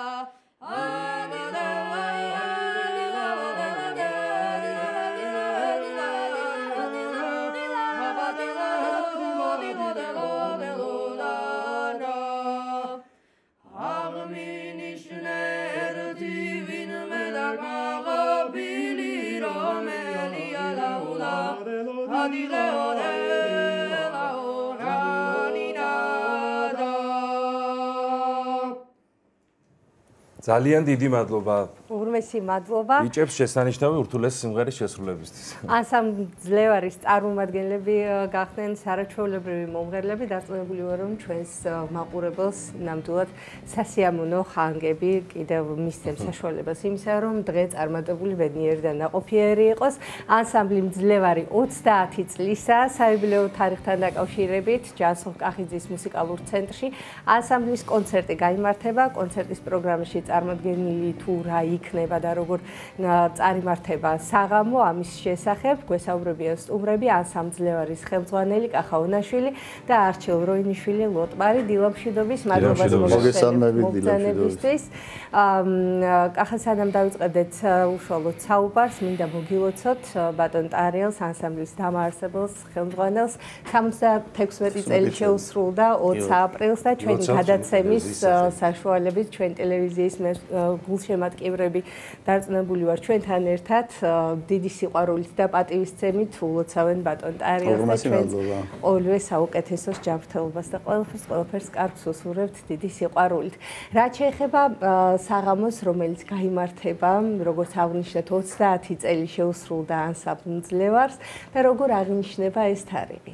ძალიან დიდი მადლობა. ურმესი მადლობა. იჭებს შესანიშნავი ურთულეს სიმღერის შესრულებისთვის. ანსამბლი ძლევარის წარმომადგენლები გახდნენ სარაჩვეულებრივი მომღერლები, დარწმუნებული ვარ, რომ ჩვენს მაყურებელს ნამდვილად სასიამოვნო ხანგები კიდევ მისცემს საშუალებას იმისა, რომ დღე წარმატებული ბედნიერი და ნაყოფიერი იყოს. ანსამბლი ძლევარი 30 წლისა საიუბილეო თარიღთან დაკავშირებით ჯანსუღ კახიძის მუსიკალურ ცენტრში ანსამბლის კონცერტი გაიმართება. კონცერტის პროგრამაში წარმოდგენილი თუ რა იქნება და როგორ წარიმართება საღამო ამის შესახებ გვესაუბრებიან სტუმრები ანსამბლი ძლევარის ხელმძღვანელი კახა უნაშვილი და არჩილ როინიშვილი ლოტბარი დილამშვიდობის მადლობა მოგზაურობისთვის. კახა სანამ დავიწყებდეთ უშუალოდ საუბარს მინდა მოგილოცოთ ბატონ ტარიელს ანსამბლის დამაარსებელს ხელმძღვანელს 76 წელი შეუსრულდა 20 აპრილს და ჩვენი გადაცემის საშუალებით ჩვენ ტელევიზიის გულშემატკივრები დარწმუნებული ვარ ჩვენთან ერთად დიდი სიყვარულით და პატივისცემით ულოცავენ ბატონ ტარიელს და ჩვენს ყოველივე საუკეთესოს ჯანმრთელობას და ყველაფერს კარგს უსურვებთ დიდი სიყვარულით. რაც შეეხება საღამოს, რომელიც გაიმართება, როგორც აღნიშნეთ 30 წელი შეუსრულდა ანსამბლი ძლევარს და როგორ აღინიშნება ეს თარიღი?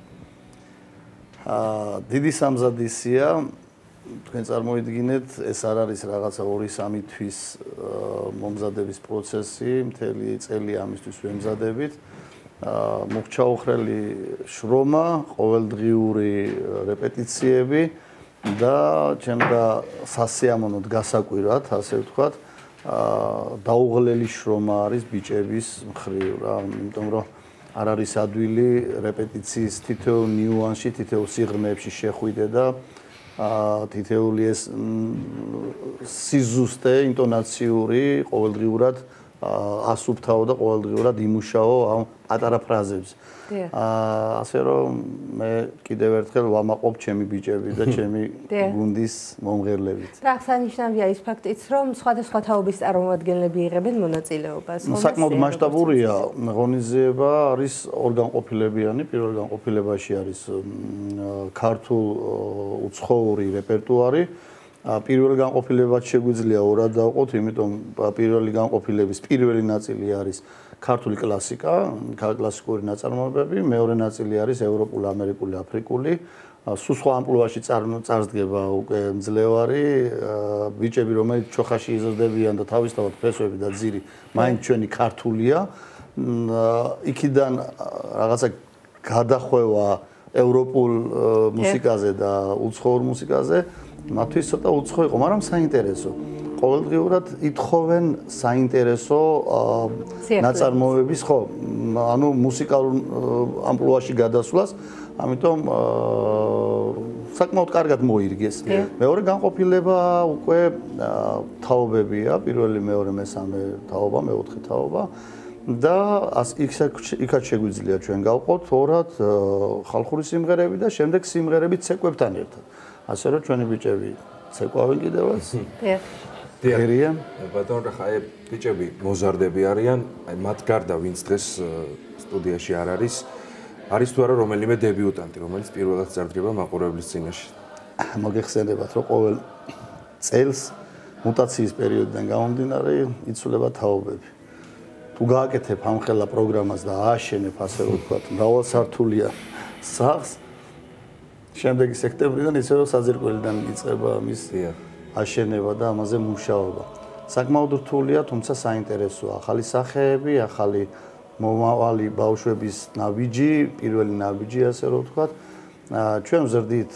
დიდი სამზადისია თქვენ წარმოიდგინეთ, ეს არ არის რაღაცა 2-3 თვის მომზადების პროცესი, მთელი წელი ამისთვის ვემზადებით. მოგჩაუხრელი შრომა, ყოველდღიური რეპეტიციები და ჩემდა სასიამოვნოდ გასაკვირად, ასე ვთქვათ, დაუღლელი შრომა არის ბიჭების მხრივ რა, იმიტომ რომ არ არის ადვილი რეპეტიციის თითოეულ ნიუანსში, თითოეულ სიღრმეებში შეხვიდე და თითეული ეს სიზუსტე ინტონაციური ყოველდღიურად ასუფთავო და ყოველდღიურად იმუშაო ამ პატარა ფრაზებს. ასე რომ მე კიდევ ერთხელ ვამაყობ ჩემი ბიჭები და ჩემი გუნდის მომღერლებით. და აღსანიშნავია ის ფაქტიც, რომ სხვადასხვა თაობის წარმომადგენლები იღებენ მონაწილეობას. საკმაოდ მასშტაბურია ღონისძიება, არის ორგანყოფილებიანი, პირველ განყოფილებაში არის ქართულ უცხოური რეპერტუარი. პირველ განყოფილებად შეგვიძლია ორად დავყოთ, იმიტომ პირველი განყოფილების პირველი ნაწილი არის ქართული კლასიკა, კლასიკური ნაწარმოებები, მეორე ნაწილი არის ევროპული, ამერიკული, აფრიკული სულ სხვა ამპლუაში წარსდგება უკვე მძლევარი ბიჭები, რომელიც ჩოხაში იზრდებიან და თავისთავად ფესვები და ძირი მაინც ჩვენი ქართულია. იქიდან რაღაცა გადახვევა ევროპულ მუსიკაზე და უცხოურ მუსიკაზე მათთვის ცოტა უცხო იყო, მაგრამ საინტერესო. ყოველდღიურად ითხოვენ საინტერესო ნაწარმოებების, ხო, ანუ მუსიკალურ ამპლუაში გადასვლას, ამიტომ საკმაოდ კარგად მოირგეს. მეორე განყოფილება უკვე თაობებია, პირველი, მეორე, მესამე თაობა, მეოთხე თაობა. და იქაც შეგვიძლია ჩვენ გავყოთ ორად ხალხური სიმღერები და შემდეგ სიმღერები ცეკვებთან ერთად. ასე რომ ჩვენი ბიჭები ცეკვავენ კიდევაც. დიახ. ბატონო, ხა აი ბიჭები მოზარდები არიან, აი მათ გარდა ვინც დღეს სტუდიაში არ არის, არის თუ არა რომელიმე დებიუტანტი, რომელიც პირველად წარდგება მაყურებლის წინაშე. მოგეხსენებათ, რომ ყოველ წელს მუტაციის პერიოდიდან გამომდინარე იცვლება თაობები. თუ გააკეთებ ამხელა პროგრამას და ააშენებ, ასე რომ ვთქვათ, მრავალსართულიან სახლს, შემდეგი სექტემბრიდან ისე რომ საძირკველიდან იწყება მის აშენება და ამაზე მუშაობა. საკმაოდ რთულია, თუმცა საინტერესოა. ახალი სახეები, ახალი მომავალი ბავშვების ნაბიჯი, პირველი ნაბიჯი, ასე რომ ვთქვათ. ჩვენ ვზრდით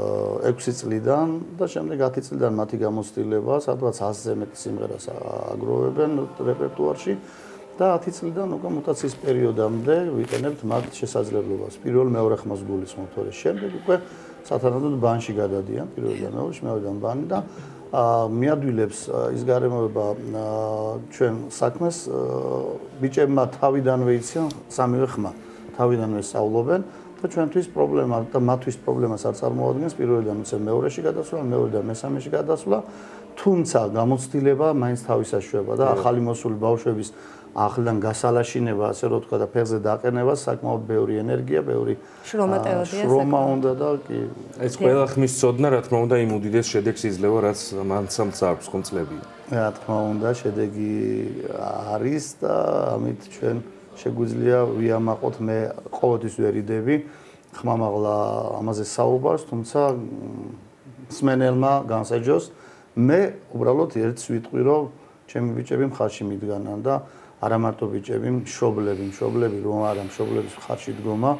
6 წლიდან და შემდეგ 10 წლიდან მათი გამოცდილება, სადღაც 100-ზე მეტი სიმღერას აგროვებენ რეპერტუარში. და 10 წლიდან უკვე მუტაციის პერიოდამდე ვიყენებთ მათ შესაძლებლობას. პირველ-მეორე ხმას გულისხმობთ, თორე შემდეგ უკვე სათანადოდ ბანში გადადიან, პირველიდან მეორეში, მეორედან ბანი და მიადვილებს ის გარემოება ჩვენ საქმეს ბიჭებმა თავიდანვე იციან სამივე ხმა, თავიდანვე სწავლობენ და ჩვენთვის პრობლემა და მათთვის პრობლემას არ წარმოადგენს პირველიდან უცე მეორეში გადასვლა, მეორედან მესამეში გადასვლა, თუმცა გამოცდილება მაინც თავისაშვება და ახალი მოსული ბავშვების ახლიდან გასალაშინება, ასე რომ თქვა და ფეხზე დაყენება საკმაოდ ბევრი ენერგია, ბევრი შრომა უნდა და კი ეს ყველა ხმის წოდნა, რა თქმა უნდა, იმ უდიდეს შედეგს იძლევა, რაც მანცამც აქვს ხომწლებია. რა თქმა უნდა, შედეგი არის და ამით ჩვენ შეგვიძლია ვიამაყოთ, მე ყოველთვის ვერიდები ხმამაღლა ამაზე საუბარს, თუმცა მსმენელმა განსაჯოს, მე უბრალოდ ერთს ვიტყვი, რომ ჩემი ბიჭები მხარში მიდგანან და არა მარტო ბიჭები, მშობლები რომ არა მშობლების მხარში დგომა,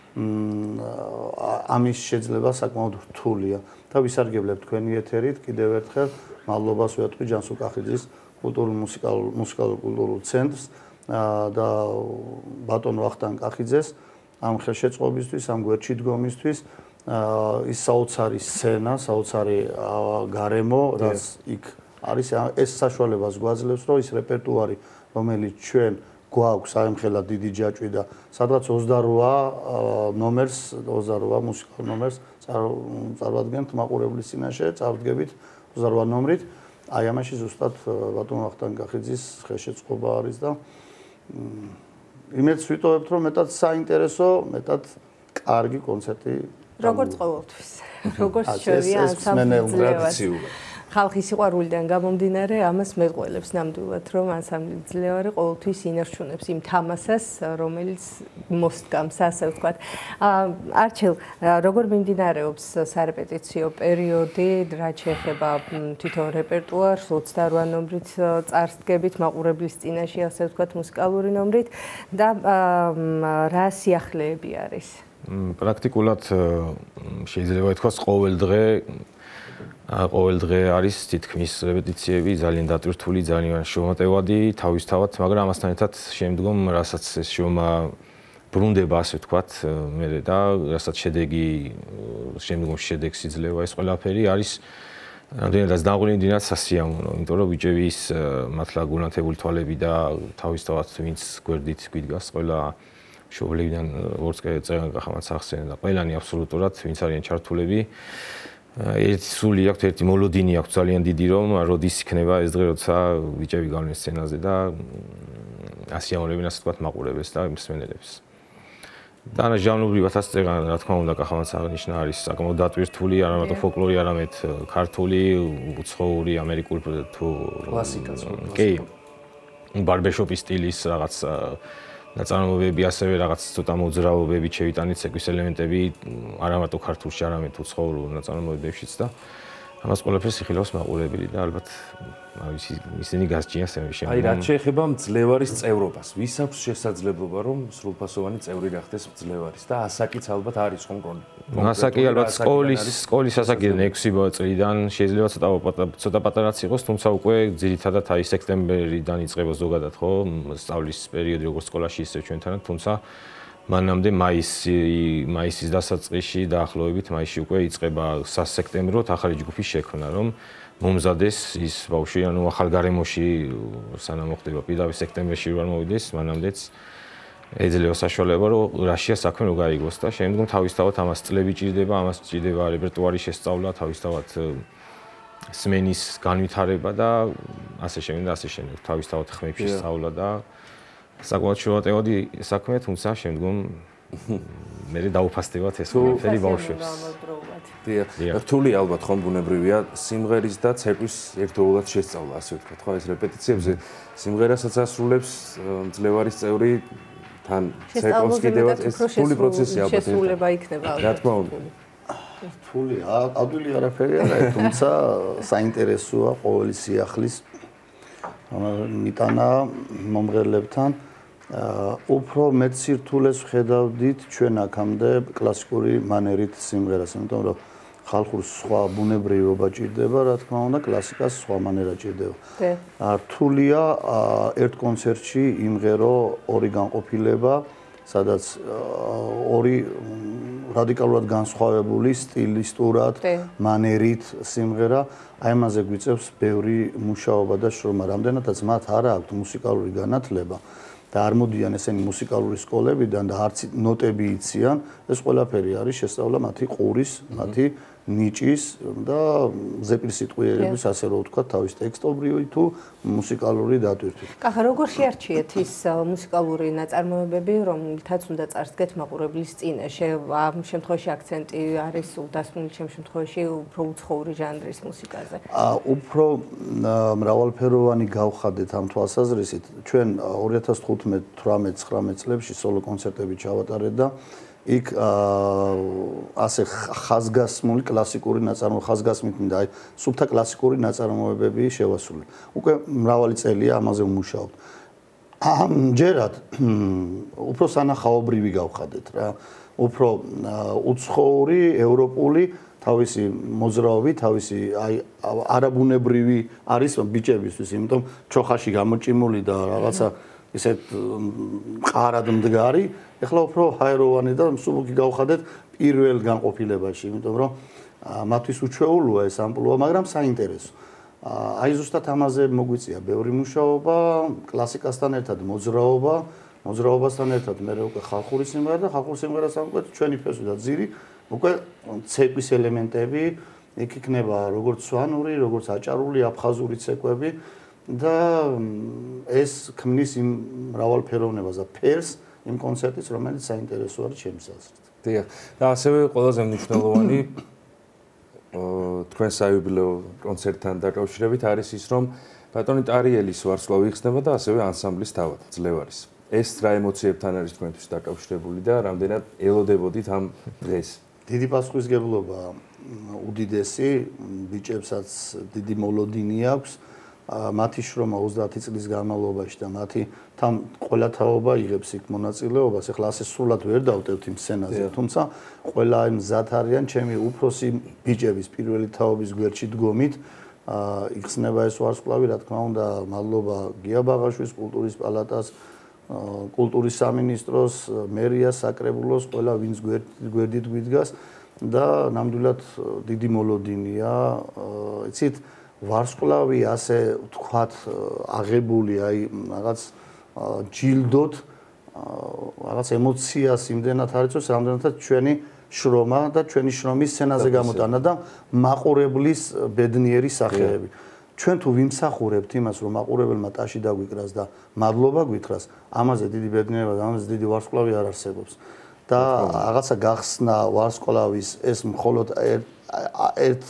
ამის შეძლება საკმაოდ რთულია და ვისარგებლებ თქვენი ეთერით კიდევ ერთხელ მადლობას ვეთქვი ჯანსუღ კახიძის მუსიკალურ-კულტურულ ცენტრს და ბატონ ვახტანგ კახიძეს ამ ხელშეწყობისთვის, ამ გვერდში დგომისთვის, ის საოცარი სცენა, საოცარი გარემო, რაც იქ არის, ეს საშუალებას გვაძლევს, რომ ის რეპერტუარი, რომელიც ჩვენ გვაქვს აემხელა დიდი ჯაჭვი და სადღაც 28 ნომერს, 28 მუსიკალურ ნომერს წარვადგენთ მაყურებლის წინაშე, წარდგებით 28 ნომრით. აი ამაში ზუსტად ბატონ ვახტანგ კახიძის ხელშეწყობა არის და იმედს ვიტოვებთ, რომ მეტად საინტერესო, მეტად კარგი კონცერტი როგორც ყოველთვის. როგორც შევია ანსამბლი ხალხის სიყვარულიდან გამომდინარე, ამას მეყოლებს ნამდვილად, რომ ანსამბლი ძლევარი ყოველთვის ინარჩუნებს იმ თამასას, რომელიც მოსდგამს, ასე ვთქვათ. არჩილ, როგორ მიმდინარეობს სარეპეტიციო პერიოდი, რაც შეეხება თვითონ რეპერტუარს, 28 ნომრით წარსდგებით, მაყურებლის წინაშე, ასე ვთქვათ, მუსიკალური ნომრით და რა სიახლეები არის? პრაქტიკულად შეიძლება ითქვას ყოველ დღე არის თითქმის რეპეტიციები, ძალიან დატვირთული, ძალიან შრომატევადი, თავისთავად, მაგრამ ამასთან ერთად შემდგომ, რასაც ეს შრომა ბრუნდება, ასე ვთქვათ, მე და რასაც შემდგომში შედეგს იძლევა ეს ყველაფერი არის რამდენადაც დაღვინდინად სასიამოვნო, იმიტომ რომ ბიჭები ის მართლა გულანთებული თვალები და თავისთავად ვინც გვერდით გვიდგას ყველა მშობლებიდან როგორც წერან კახამაც ახსენა და ყველანი აბსოლუტურად ვინც არიან ჩართულები ერთი სული აქვს, ერთი მოლოდინი აქვს ძალიან დიდი, რომ როდის იქნება ეს დღე, როცა ბიჭები გავლენ სცენაზე და ასიამოვნებენ, ასე ვთქვათ, მაყურებელს და მსმენელებს. და ჟანრობრივად ასე წერან, რა თქმა უნდა, კახამაც აღნიშნა არის საკმაოდ დატვირთული, არა მარტო ფოლკლორი, არამედ ქართული, უცხოური, ამერიკული თუ კლასიკაც. კი. ბარბერშოპის სტილის რაღაც ნაწარმოებები, ასევე რაღაც ცოტა მოძრაობები, შევიტანით ცეკვის ელემენტები, არა მარტო ქართულში, არამედ უცხოურ ნაწარმოებებშიც და ამას ყველაფერს იხილავს მაყურებელი და ალბათ ისინი გასჭიან შემდგომ. აი, რაც შეეხება მძლევარის წევრობას, ვის აქვს შესაძლებლობა რომ სრულფასოვანი წევრი გახდეს მძლევარის და ასაკიც ალბათ არის კონკრეტული. ასაკი ალბათ სკოლის ასაკიდან 6 წლიდან შეიძლება ცოტა პატარაც იყოს, თუმცა უკვე ძირითადად აი სექტემბერიდან იწყება ზოგადად ხო სწავლის პერიოდი როგორც სკოლაში ისე ჩვენთანაც, თუმცა მანამდე მაისის დასაწყისში დაახლოებით მაისში უკვე იწყება სასექტემბროდ ახალი ჯგუფის შექმნა, რომ მომზადეს ის ბავშვი, ანუ ახალ გარემოში სანამ მოხდება პირდაპირ სექტემბერში ვარ მოვიდეს, მანამდეც ეძლევა საშუალება, რომ რაშია საქმე რო გაიგოს და შემდგომ თავისთავად ამას წლები ჭირდება, ამას ჭირდება რეპერტუარის შესწავლა, თავისთავად სმენის განვითარება და ასე შემდეგ და ასე შემდეგ. თავისთავად ხმებში სწავლა და საკმაოდ შევატევოდი საქმე, თუმცა შემდგომ მე დაუფასდებათ ეს ყველაფერი ბავშვებს. რთული ალბათ ხომ ბუნებრივია სიმღერის და ცეკვის ერთდროულად შესწავლა, ასე ვთქვათ, ხო, ეს რეპეტიციებზე სიმღერასაც ასრულებს მძლევარის წევრი თან ცეკვავს კიდევაც ეს რთული პროცესია ალბათ. შესრულება იქნება. რა თქმა უნდა. რთული, ადვილი არაფერი არა, თუმცა საინტერესოა ყოველი სიახლის მიტანა მომღერლებთან. უფრო მეტ სირთულეს ვხედავდით ჩვენ აქამდე კლასიკური მანერით სიმღერას, იმიტომ რომ ხალხურ სხვა ბუნებრივობა ჭირდება, რა თქმა უნდა, კლასიკას სხვა მანერა ჭირდება. რთულია ერთ კონცერტში იმღერო ორი განყოფილება, სადაც ორი რადიკალურად განსხვავებული სტილისტურად, მანერით სიმღერა, აი ამაზე გვიწევს ბევრი მუშაობა და შრომა, რამდენადაც მათ არ აქვთ მუსიკალური განათლება და არ მოდიან ესენი მუსიკალური სკოლებიდან და არც ნოტები იციან, ეს ყველაფერი არის შესწავლა მათი ყურის, მათი ნიჭის და ზეპირსიტყვიერების, ასე რომ ვთქვათ, თავის ტექსტობრივი თუ მუსიკალური დატვირთვით. კახა, როგორ შეარჩიეთ ის მუსიკალური ნაწარმოებები, რომლითაც უნდა წარსდგეთ მაყურებლის წინაშე? ამ შემთხვევაში აქცენტი არის დასმული ჩემ შემთხვევაში უფრო უცხოური ჟანრის მუსიკაზე. უფრო მრავალფეროვანი გავხადეთ ამ თვალსაზრისით. ჩვენ 2015-18-19 წლებში სოლო კონცერტები ჩავატარეთ და იქ ასე ხაზგასმული კლასიკური ნაწარმოებები, ხაზგასმით მინდა აი სუფთა კლასიკური ნაწარმოებები შევასრულე. უკვე მრავალი წელია ამაზე ვმუშაობთ. ამჯერად უფრო სანახაობრივი გავხადეთ რა. უფრო უცხოური, ევროპული თავისი მოძრაობი, თავისი აი არაბუნებრივი არის ბიჭებისთვის, იმიტომ ჩოხაში გამოჭიმული და რაღაცა ისეთ ყარად მდგარი, ეხლა უფრო ჰაეროვანი და მსუბუქი გავხადეთ პირველ განყოფილებაში, იმიტომ რომ მათთვის უჩვეულოა ეს ამპლუა, მაგრამ საინტერესო. აი ზუსტად ამაზე მოგვიწია ბევრი მუშაობა, კლასიკასთან ერთად მოძრაობასთან ერთად მე უკვე ხალხური სიმღერა და ხალხურ სიმღერასთან უკვე ჩვენი ფესვი და ძირი, უკვე ცეკვის ელემენტები, იქ იქნება როგორც სვანური, როგორც აჭარული, აფხაზური ცეკვები და ეს ქმნის იმ მრავალფეროვნებას და ფერს იმ კონცერტის, რომელიც საინტერესო არის ჩემს აზრით. დიახ. და ასევე ყველაზე მნიშვნელოვანი თქვენ საიუბილეო კონცერტთან დაკავშირებით არის ის, რომ ბატონი ტარიელის ვარსკვლავი იხსნება და ასევე ანსამბლის თავად, ძლევარის. ეს რა ემოციებთან არის თქვენთვის დაკავშირებული და რამდენად ელოდებოდით ამ დღეს? დიდი პასუხისმგებლობა უდიდესი, ბიჭებსაც დიდი მოლოდინი აქვს. მათი შრომა 30 წლის განმავლობაში და მათი თან ყველა თაობა იღებს იქ მონაწილეობას. ეხლა ასე სრულად ვერ დავტევთ იმ სცენაზე, თუმცა ყველა იმ მზად არიან ჩემი უფროსი ბიჭების პირველი თაობის გვერდში დგომით. იხსნება ეს ვარსკვლავი, რა თქმა უნდა, მადლობა გია ბაღაშვილის კულტურის პალატას, კულტურის სამინისტროს, მერიას, საკრებულოს, ყველა ვინც გვერდით გვიდგას და ნამდვილად დიდი მოლოდინია. იცით ვარსკვლავი ასე ვთქვათ აღებული აი რაღაც ჯილდოთ რაღაც ემოციას იმდენად არიწევს, რამდენადაც ჩვენი შრომა და ჩვენი შრომის სცენაზე გამოტანა და მაყურებლის ბედნიერი სახეები. ჩვენ თუ ვიმსახურებთ იმას, რომ მაყურებელმა ტაში დაგვიკრას და მადლობა გვითხრას, ამაზე დიდი ბედნიერება და ამაზე დიდი ვარსკვლავი არ არსებობს. და რაღაცა გახსნა ვარსკვლავის ეს მხოლოდ ერთ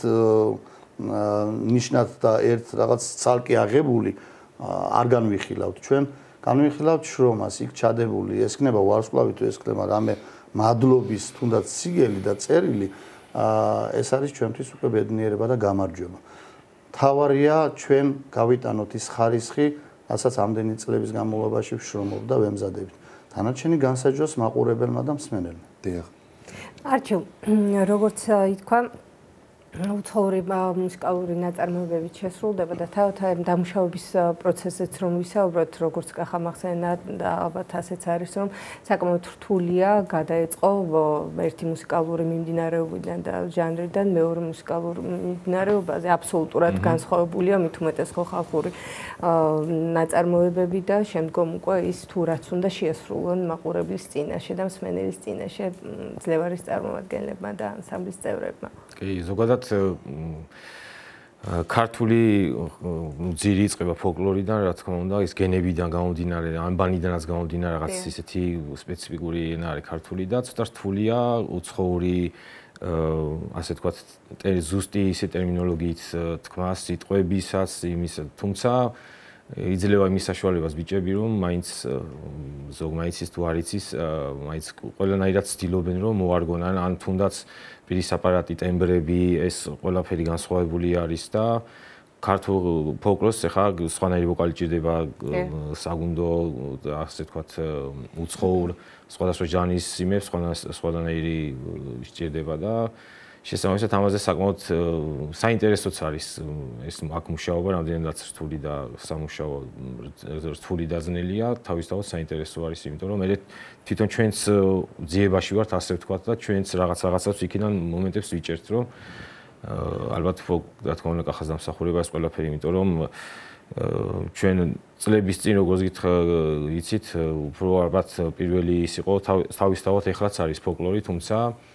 ნიშნად და ერთ რაღაც ცალკე აღებული არ განვიხილავთ ჩვენ. განვიხილავთ შრომას, იქ ჩადებული, ეს იქნება ვარსკვლავი თუ ეს იქნება რამე მადლობის თუნდაც სიგელი და წერილი, ეს არის ჩვენთვის უკვე ბედნიერება და გამარჯვება. თავარია ჩვენ გავიტანოთ ის ხარისხი, რასაც ამდენი წლების განმავლობაში ვშრომობ და ვემზადებით. დანარჩენი განსაჯოს მაყურებელმა და მსმენელმა. დიახ. არჩილ, როგორც ითქვა, უცხოური მუსიკალური ნაწარმოებებით შესრულდება და თავად დამუშავების პროცესიც რომ ვისაუბროთ, როგორც გახამახსენა და ალბათ ასეც არის, რომ საკმაოდ რთულია გადაეწყო ერთი მუსიკალური მიმდინარეობიდან და ჟანრიდან მეორე მუსიკალურ მიმდინარეობაზე აბსოლუტურად განსხვავებულია, მით უმეტეს ხალხური ნაწარმოებები და შემდგომ უკვე ის თუ რაც უნდა შეასრულონ მაყურებლის წინაშე და მსმენელის წინაშე ძლევარის წარმომადგენლებმა და ანსამბლის წევრებმა. კი, ზოგადად ქართული ძირი იწყება ფოლკლორიდან, რა თქმა უნდა, ის გენებიდან გამომდინარე, ანბანიდანაც გამომდინარე რაღაც ისეთი სპეციფიკური ენა არის ქართული და ცოტა რთულია უცხოური ასე თქვათ ზუსტი ისე ტერმინოლოგიით თქვა სიტყვებისაც იმის, თუმცა იძლევა იმის საშუალებას ბიჭები რომ მაინც ზოგ თუ არ იცის, მაინც ყველანაირად ცდილობენ რომ მოარგონან ან თუნდაც პირის აპარატი, ტემბრები, ეს ყველაფერი განსხვავებული არის და ქართულ ფოლკლორს ახლა სხვანაირი ვოკალი ჭირდება, საგუნდო, ასე თქვათ, უცხოურ, სხვადასხვა ჟანრის სიმებს, სხვადასხვანაირი სჭირდება და შესაბამისად ამაზე საკმაოდ საინტერესოც არის ეს აქ მუშაობა, რამდენადაც რთული და სამუშაო რთული და ძნელია, თავისთავად საინტერესო არის, იმიტომ რომ მე თვითონ ჩვენც ძიებაში ვართ, ასე ვთქვათ და ჩვენც რაღაცებს იქიდან მომენტებს ვიჭერთ, რომ ალბათ რა თქმა უნდა კახაზდამსახურება ეს ყველაფერი, იმიტომ რომ ჩვენ წლების წინ როგორც იცით, უფრო ალბათ პირველი ის იყო თავისთავად ეხლაც არის ფოლკლორი, თუმცა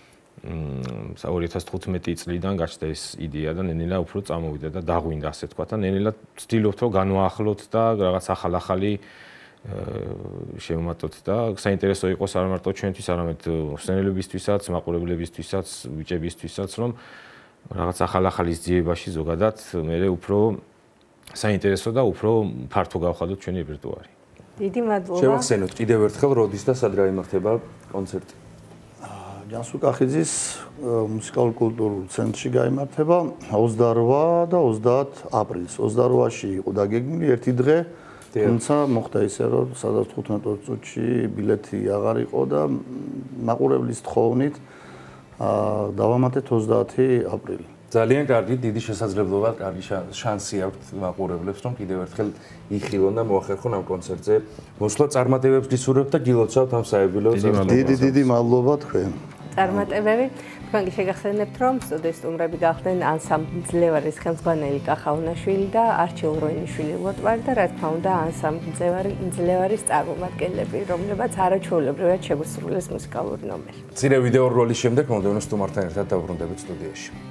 2015 წლიდან გაჩნდა ეს იდეა და ნენელა უფრო წამოვიდა და დაღვინდა ასე თქვა და ნენელა ვცდილობთ რომ განვაახლოთ და რაღაც ახალ-ახალი შევმატოთ და საინტერესო იყოს არა მარტო ჩვენთვის, არამედ მსმენელებისთვისაც, მაყურებლებისთვისაც, ბიჭებისთვისაც, რომ რაღაც ახალ-ახალის ძიებაში ზოგადად მე უფრო საინტერესო და უფრო ფართო გავხადოთ ჩვენი რეპერტუარი. დიდი მადლობა. შევახსენოთ კიდევ ერთხელ როდის და სად გაიმართება კონცერტი. ჯანსუღ კახიძის მუსიკალურ-კულტურულ ცენტრში გაიმართება 28 და 30 აპრილს. 28-ში იყო დაგეგმილი ერთი დღე, თუმცა მოხდა ისე, რომ სადაც 15 წუთში ბილეთი აღარ იყო და მაყურებლის თხოვნით დავამატეთ 30 აპრილი. ძალიან კარგი, დიდი შესაძლებლობა, კარგი შანსი აქვს მაყურებლებს, რომ კიდევ ერთხელ იხილონ და მოახერხონ ამ კონცერტზე. მოსვლა წარმატებებს გისურვებთ და გილოცავთ ამ საიუბილეო წელს. დიდი მადლობა თქვენ. წარმატებები. თქვენ კი შეგახსენებთ, რომ სტუდიის სტუმრები გახდნენ ანსამბლი ძლევარის ხელმძღვანელი კახაუნაშვილი და არჩილ როინიშვილი ლოტვარი და რა თქმა უნდა ანსამბლი ძლევარის წარმომადგენლები, რომლებაც არაჩვეულებრივად შეგვისრულეს მუსიკალური ნომერი. მცირე ვიდეო როლის შემდეგ მომდევნო სტუმართან ერთად დავბრუნდებით სტუდიაში.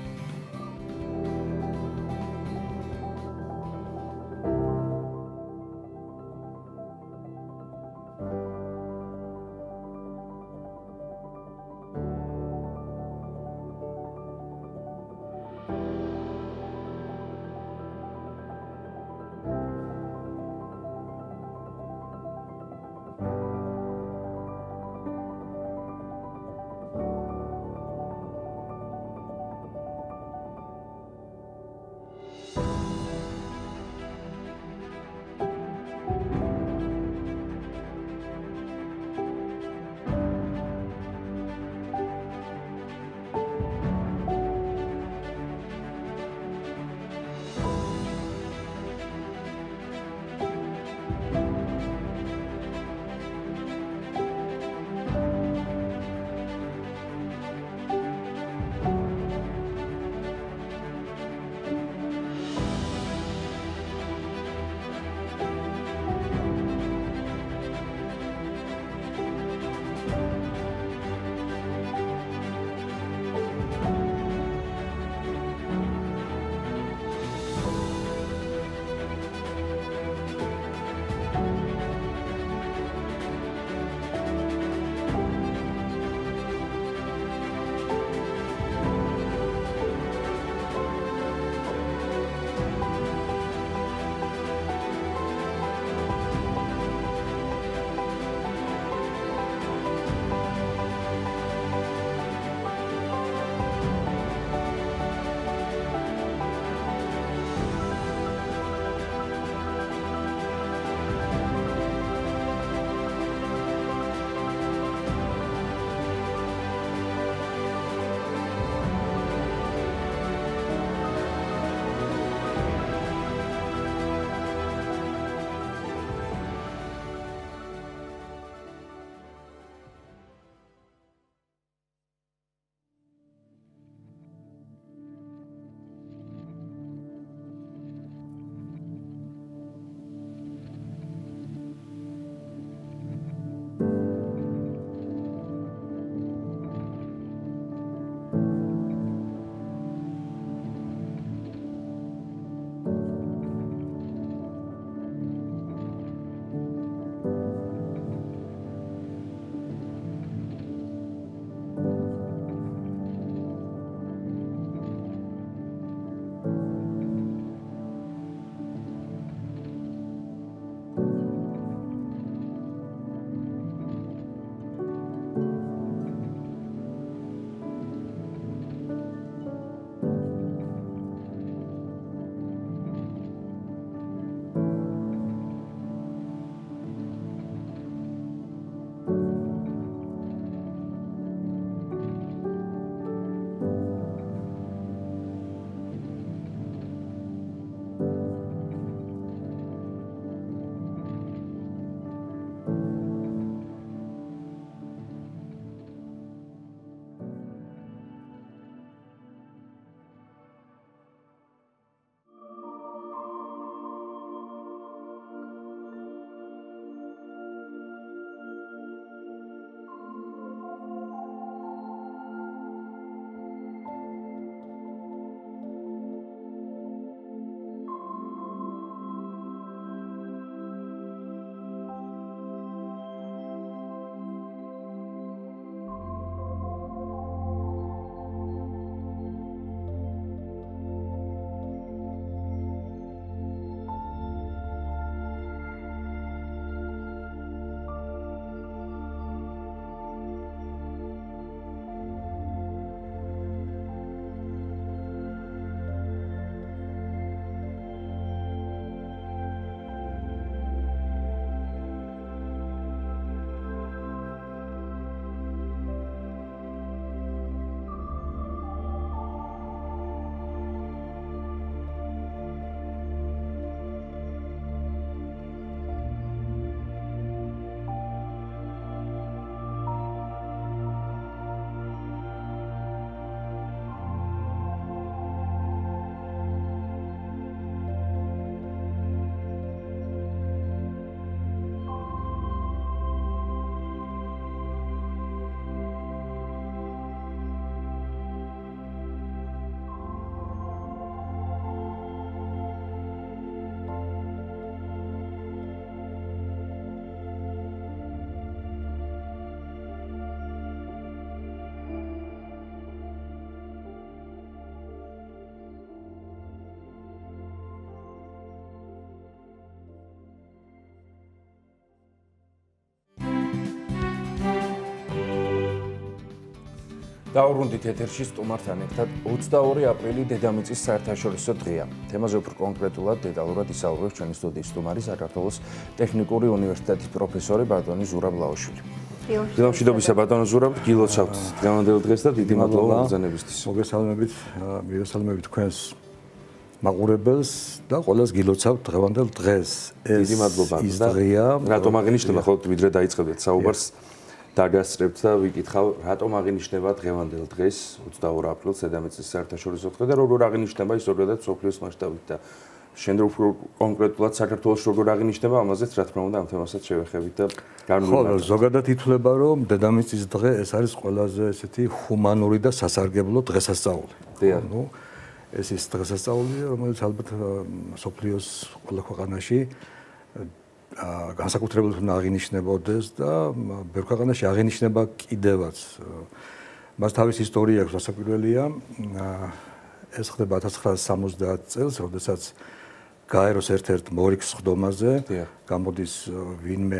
დავუბრუნდით ეთერში სტუმართან ერთად 22 აპრილი დედამიწის საერთაშორისო დღეა. თემაზე უფრო კონკრეტულად დეტალურად ისაუბრებს ჩვენი სტუდიის სტუმარი საქართველოს ტექნიკური უნივერსიტეტის პროფესორი ბატონი ზურაბ ლაოშვილი. დილამშვიდობისა ბატონო ზურაბ, გილოცავთ დღევანდელ დღეს და დიდი მადლობა ბრძანებისთვის. მოგესალმებით თქვენს მაყურებელს და ყველას გილოცავთ დღევანდელ დღეს. დიდი მადლობა. ის დღეა, რატომ აღინიშნება ხოლმე ვიდრე დაიწყებდეთ საუბარს? დაგასწრებთ და ვიკითხავ, რატომ აღინიშნება დღევანდელ დღეს 22 აპრილს დედამიწის საერთაშორისო დღე და როგორ აღინიშნება ის ზოგადად მსოფლიოს მასშტაბით და შენ უფრო კონკრეტულად საქართველოს როგორ აღინიშნება, ამაზეც რა თქმა უნდა ამ თემასაც შევეხებით და განვიხილოთ. ზოგადად ითვლება, რომ დედამიწის დღე ეს არის ყველაზე ესეთი ჰუმანური და სასარგებლო დღესასწაული. ნუ ეს ის დღესასწაული, რომელიც ალბათ მსოფლიოს ყველა ქვეყანაში განსაკუთრებულად უნდა აღინიშნებოდეს და ბევრ ქვეყანაში აღინიშნება კიდევაც. მას თავის ისტორია აქვს, სასაკვირველია. ეს ხდება 1970 წელს, როდესაც გაეროს ერთ-ერთ მორიგ სხდომაზე გამოდის ვინმე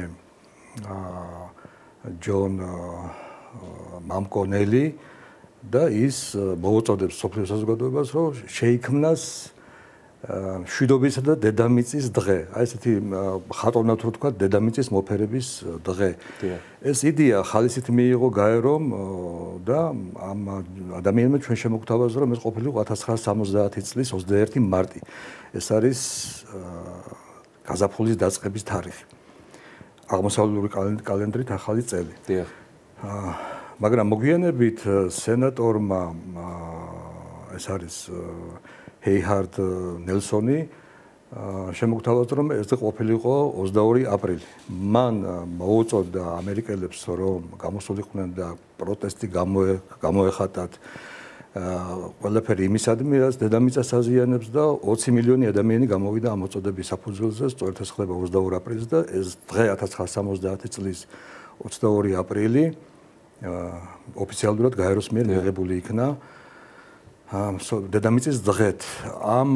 ჯონ მამკონელი და ის მოუწოდებს მსოფლიო საზოგადოებას, რომ შეიქმნას მშვიდობისა და დედამიწის დღე. აი ესეთი ხატოვნად რო თქვა, დედამიწის მოფერების დღე. ეს იდეა ხალისით მიიღო გაერომ და ამ ადამიანმა ჩვენ შემოგთავაზა, რომ ეს ყოფილიყო 1970 წლის 21 მარტი. ეს არის გაზაფხულის დაწყების თარიღი. აღმოსავლური კალენდრით ახალი წელი. მაგრამ მოგვიანებით სენატორმა ეს არის ჰეიჰარდ ნელსონი შემოგთავაზა, რომ ეს ყოფილიყო 22 აპრილი. მან მოუწოდა ამერიკელებს, რომ გამოსულიყვნენ და პროტესტი გამოეხატათ ყველაფერი იმისადმი, რაც დედამიწას აზიანებს და 20 მილიონი ადამიანი გამოვიდა ამ მოწოდების საფუძველზე, სწორედ ეს ხდება 22 აპრილს და ეს დღე 1970 წლის 22 აპრილი ოფიციალურად გაეროს მიერ მიღებული იქნა დედამიწის დღეთ. ამ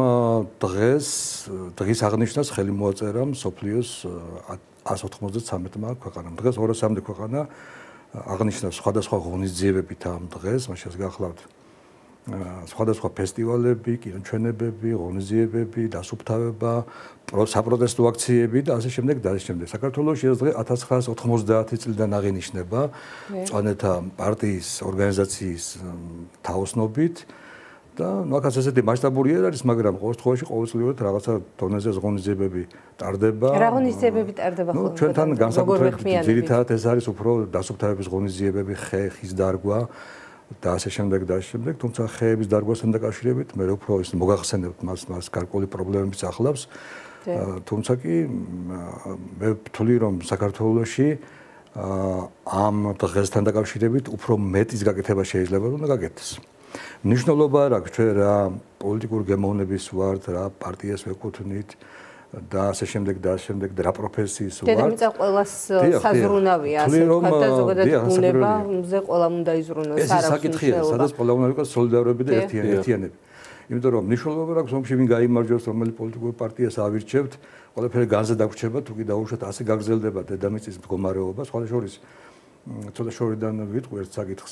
დღის აღნიშვნას ხელი მოაწერა მსოფლიოს 193-მა ქვეყანამ. დღეს 203 ქვეყანა აღნიშნავს სხვადასხვა ღონისძიებებით ამ დღეს, მაშინ გახლავთ სხვადასხვა ფესტივალები, კინოჩვენებები, ღონისძიებები, დასუფთავება, საპროტესტო აქციები და ასე შემდეგ და ასე შემდეგ. საქართველოში ეს დღე 1990 წლიდან აღინიშნება მწვანეთა პარტიის ორგანიზაციის თაოსნობით და მაგას ესეთი მასშტაბური არ არის, მაგრამ ყოველ შემთხვევაში ყოველწლიურად რაღაცა დონეზე ღონისძიებები ტარდება. რა ღონისძიებები ტარდება ხოლმე? ჩვენთან განსაკუთრებით ძირითადად ეს არის უფრო დასუფთავების ღონისძიებები, ხეების დარგვა და ასე შემდეგ და ასე შემდეგ, თუმცა ხეების დარგვასთან დაკავშირებით მე უფრო ის მოგახსენებთ მას გარკვეული პრობლემებიც ახლავს. თუმცა კი მე ვთვლი, რომ საქართველოში ამ დღესთან დაკავშირებით უფრო მეტის გაკეთება შეიძლება რომ გაკეთდეს. მნიშვნელობა არ აქვს ჩვენ რა პოლიტიკური გემოვნების ვართ, რა პარტიას ვეკუთვნით და ასე შემდეგ და ასე შემდეგ და რა პროფესიის ვართ. დედამიწა ყველას საზრუნავია, ასე ვთქვათ და ზოგადად ბუნებაზე ყველამ უნდა იზრუნოს, არ აქვს საკითხია, სადაც ყველა უნდა იყოს სოლიდარობები და ერთიანები. იმიტომ რომ მნიშვნელობა აქვს ომში ვინ გაიმარჯვებს, რომელი პოლიტიკური პარტიას ავირჩევთ, ყველაფერი განზე დაგვრჩება, თუ კი დაუშვათ ასე გაგრძელდება დედამიწის მდგომარეობა, სხვა შორის ცოტა შორიდან ვიტყვი ერთ საკითხს.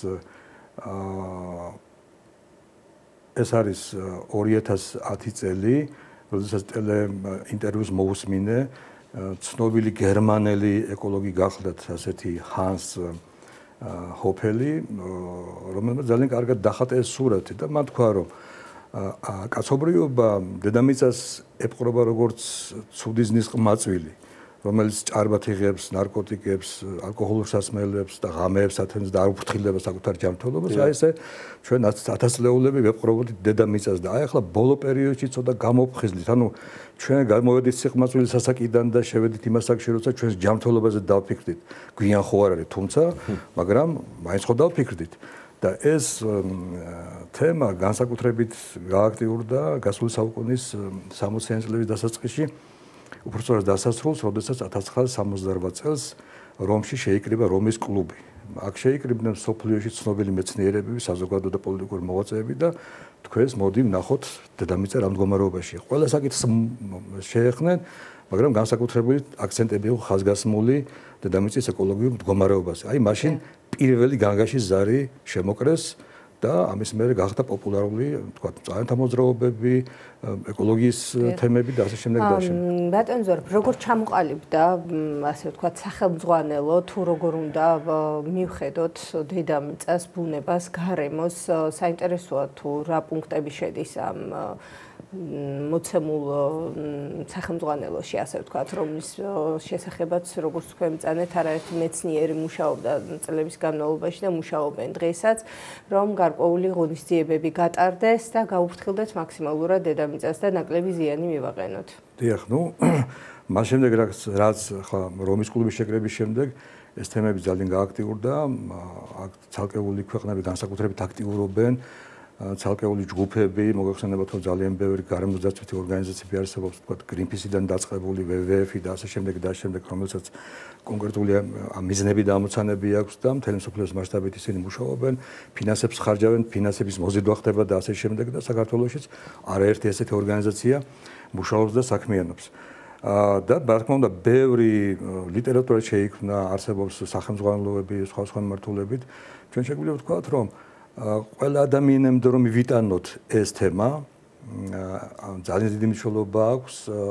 ეს არის 2010 წელი, როდესაც ტელეინტერვიუს მოусმინე ცნობილი გერმანელი ეკოლოგი გახლდათ ასეთი ჰანს ჰოფელი, რომელმაც ძალიან კარგად დახატა ეს სურათი და მან თქვა, რომ კაცობრიობა დედამიწას ეპყრობა როგორც ცუდი ზნის ყმაწვილი, რომელიც ჭარბად იღებს ნარკოტიკებს, ალკოჰოლურ სასმელებს და ღამეებს ათენს და არ უფრთხილდება საკუთარ ჯანმრთელობას. აი ესე ჩვენ 1000-ლეულები ვეპყრობთ დედამიწას და აი ახლა ბოლო პერიოდში ცოტა გამოფხიზლით. ანუ ჩვენ გამოვედით სიყმაწვილის სასაკიდან და შევედით იმას საკში, როცა ჩვენს ჯანმრთელობაზე დავფიქრდით. გვიან ხო არ არის, თუმცა, მაგრამ მაინც ხო დავფიქრდით. და ეს თემა განსაკუთრებით გააქტიურდა გასული საუკუნის 60-იანი წლების დასაწყისში. უბრალოდ დასასრულს, როდესაც 1968 წელს რომში შეიკრიბა რომის კლუბი. აქ შეიკრიბნენ მსოფლიოში ცნობილი მეცნიერები, საზოგადო და პოლიტიკური მოღვაწეები და თქვენს მოდი ვნახოთ დედამიწა რა მდგომარეობაშია. ყველა საკითხს შეეხნენ, მაგრამ განსაკუთრებული აქცენტები იყო ხაზგასმული დედამიწის ეკოლოგიურ მდგომარეობაზე. აი მაშინ პირველი განგაშის ზარი შემოკრეს და ამის მერე გახდა პოპულარული, თქვა, წყალიანთა მოძრაობები, ეკოლოგიის თემები და ასე შემდეგ და ასე. ბატონ ზორბ, როგორ ჩამოყალიბდა, ასე ვთქვათ, სახელმძღვანელო, თუ როგორ უნდა მივხედოთ დედამიწას, ბუნებას, გარემოს, საინტერესოა თუ რა პუნქტები შედის ამ მოცემულ სახელმძღვანელოში, ასე ვთქვათ, რომლის შესახებაც როგორც თქვენ წანეთ, არაერთი მეცნიერი მუშაობდა წლების განმავლობაში და მუშაობენ დღესაც, რომ გარკვეული ღონისძიებები გატარდეს და გაუფრთხილდეთ მაქსიმალურად დედამიწას და ნაკლები ზიანი მივაყენოთ. დიახ, მას შემდეგ რაც ხა რომის კლუბის შეკრების შემდეგ ეს თემები ძალიან გააქტიურდა, აქ ცალკეული ქვეყნები განსაკუთრებით აქტიურობენ, ცალკეული ჯგუფები, მოგეხსენებათ, რომ ძალიან ბევრი გარემოდაცვითი ორგანიზაციები არსებობს, თქვა Greenpeace-დან დაწყებული, WWF-ი და ასე შემდეგ და ასე შემდეგ, რომელსაც კონკრეტული მიზნები და ამოცანები აქვს და მთელი მსოფლიოს მასშტაბით ისინი მუშაობენ, ფინანსებს ხარჯავენ, ფინანსების მოზიდვა ხდება და ასე შემდეგ და საქართველოშიც არაერთი ესეთი ორგანიზაცია მუშაობს და საქმიანობს. და რა თქმა უნდა, ბევრი ლიტერატურა შეიქმნა, არსებობს სახელმძღვანელოები, სხვა მიმართულებით. ჩვენ შეგვიძლია ვთქვათ, რომ ყველა ადამიანემდე რომ მივიტანოთ ეს თემა, ძალიან დიდი მნიშვნელობა აქვს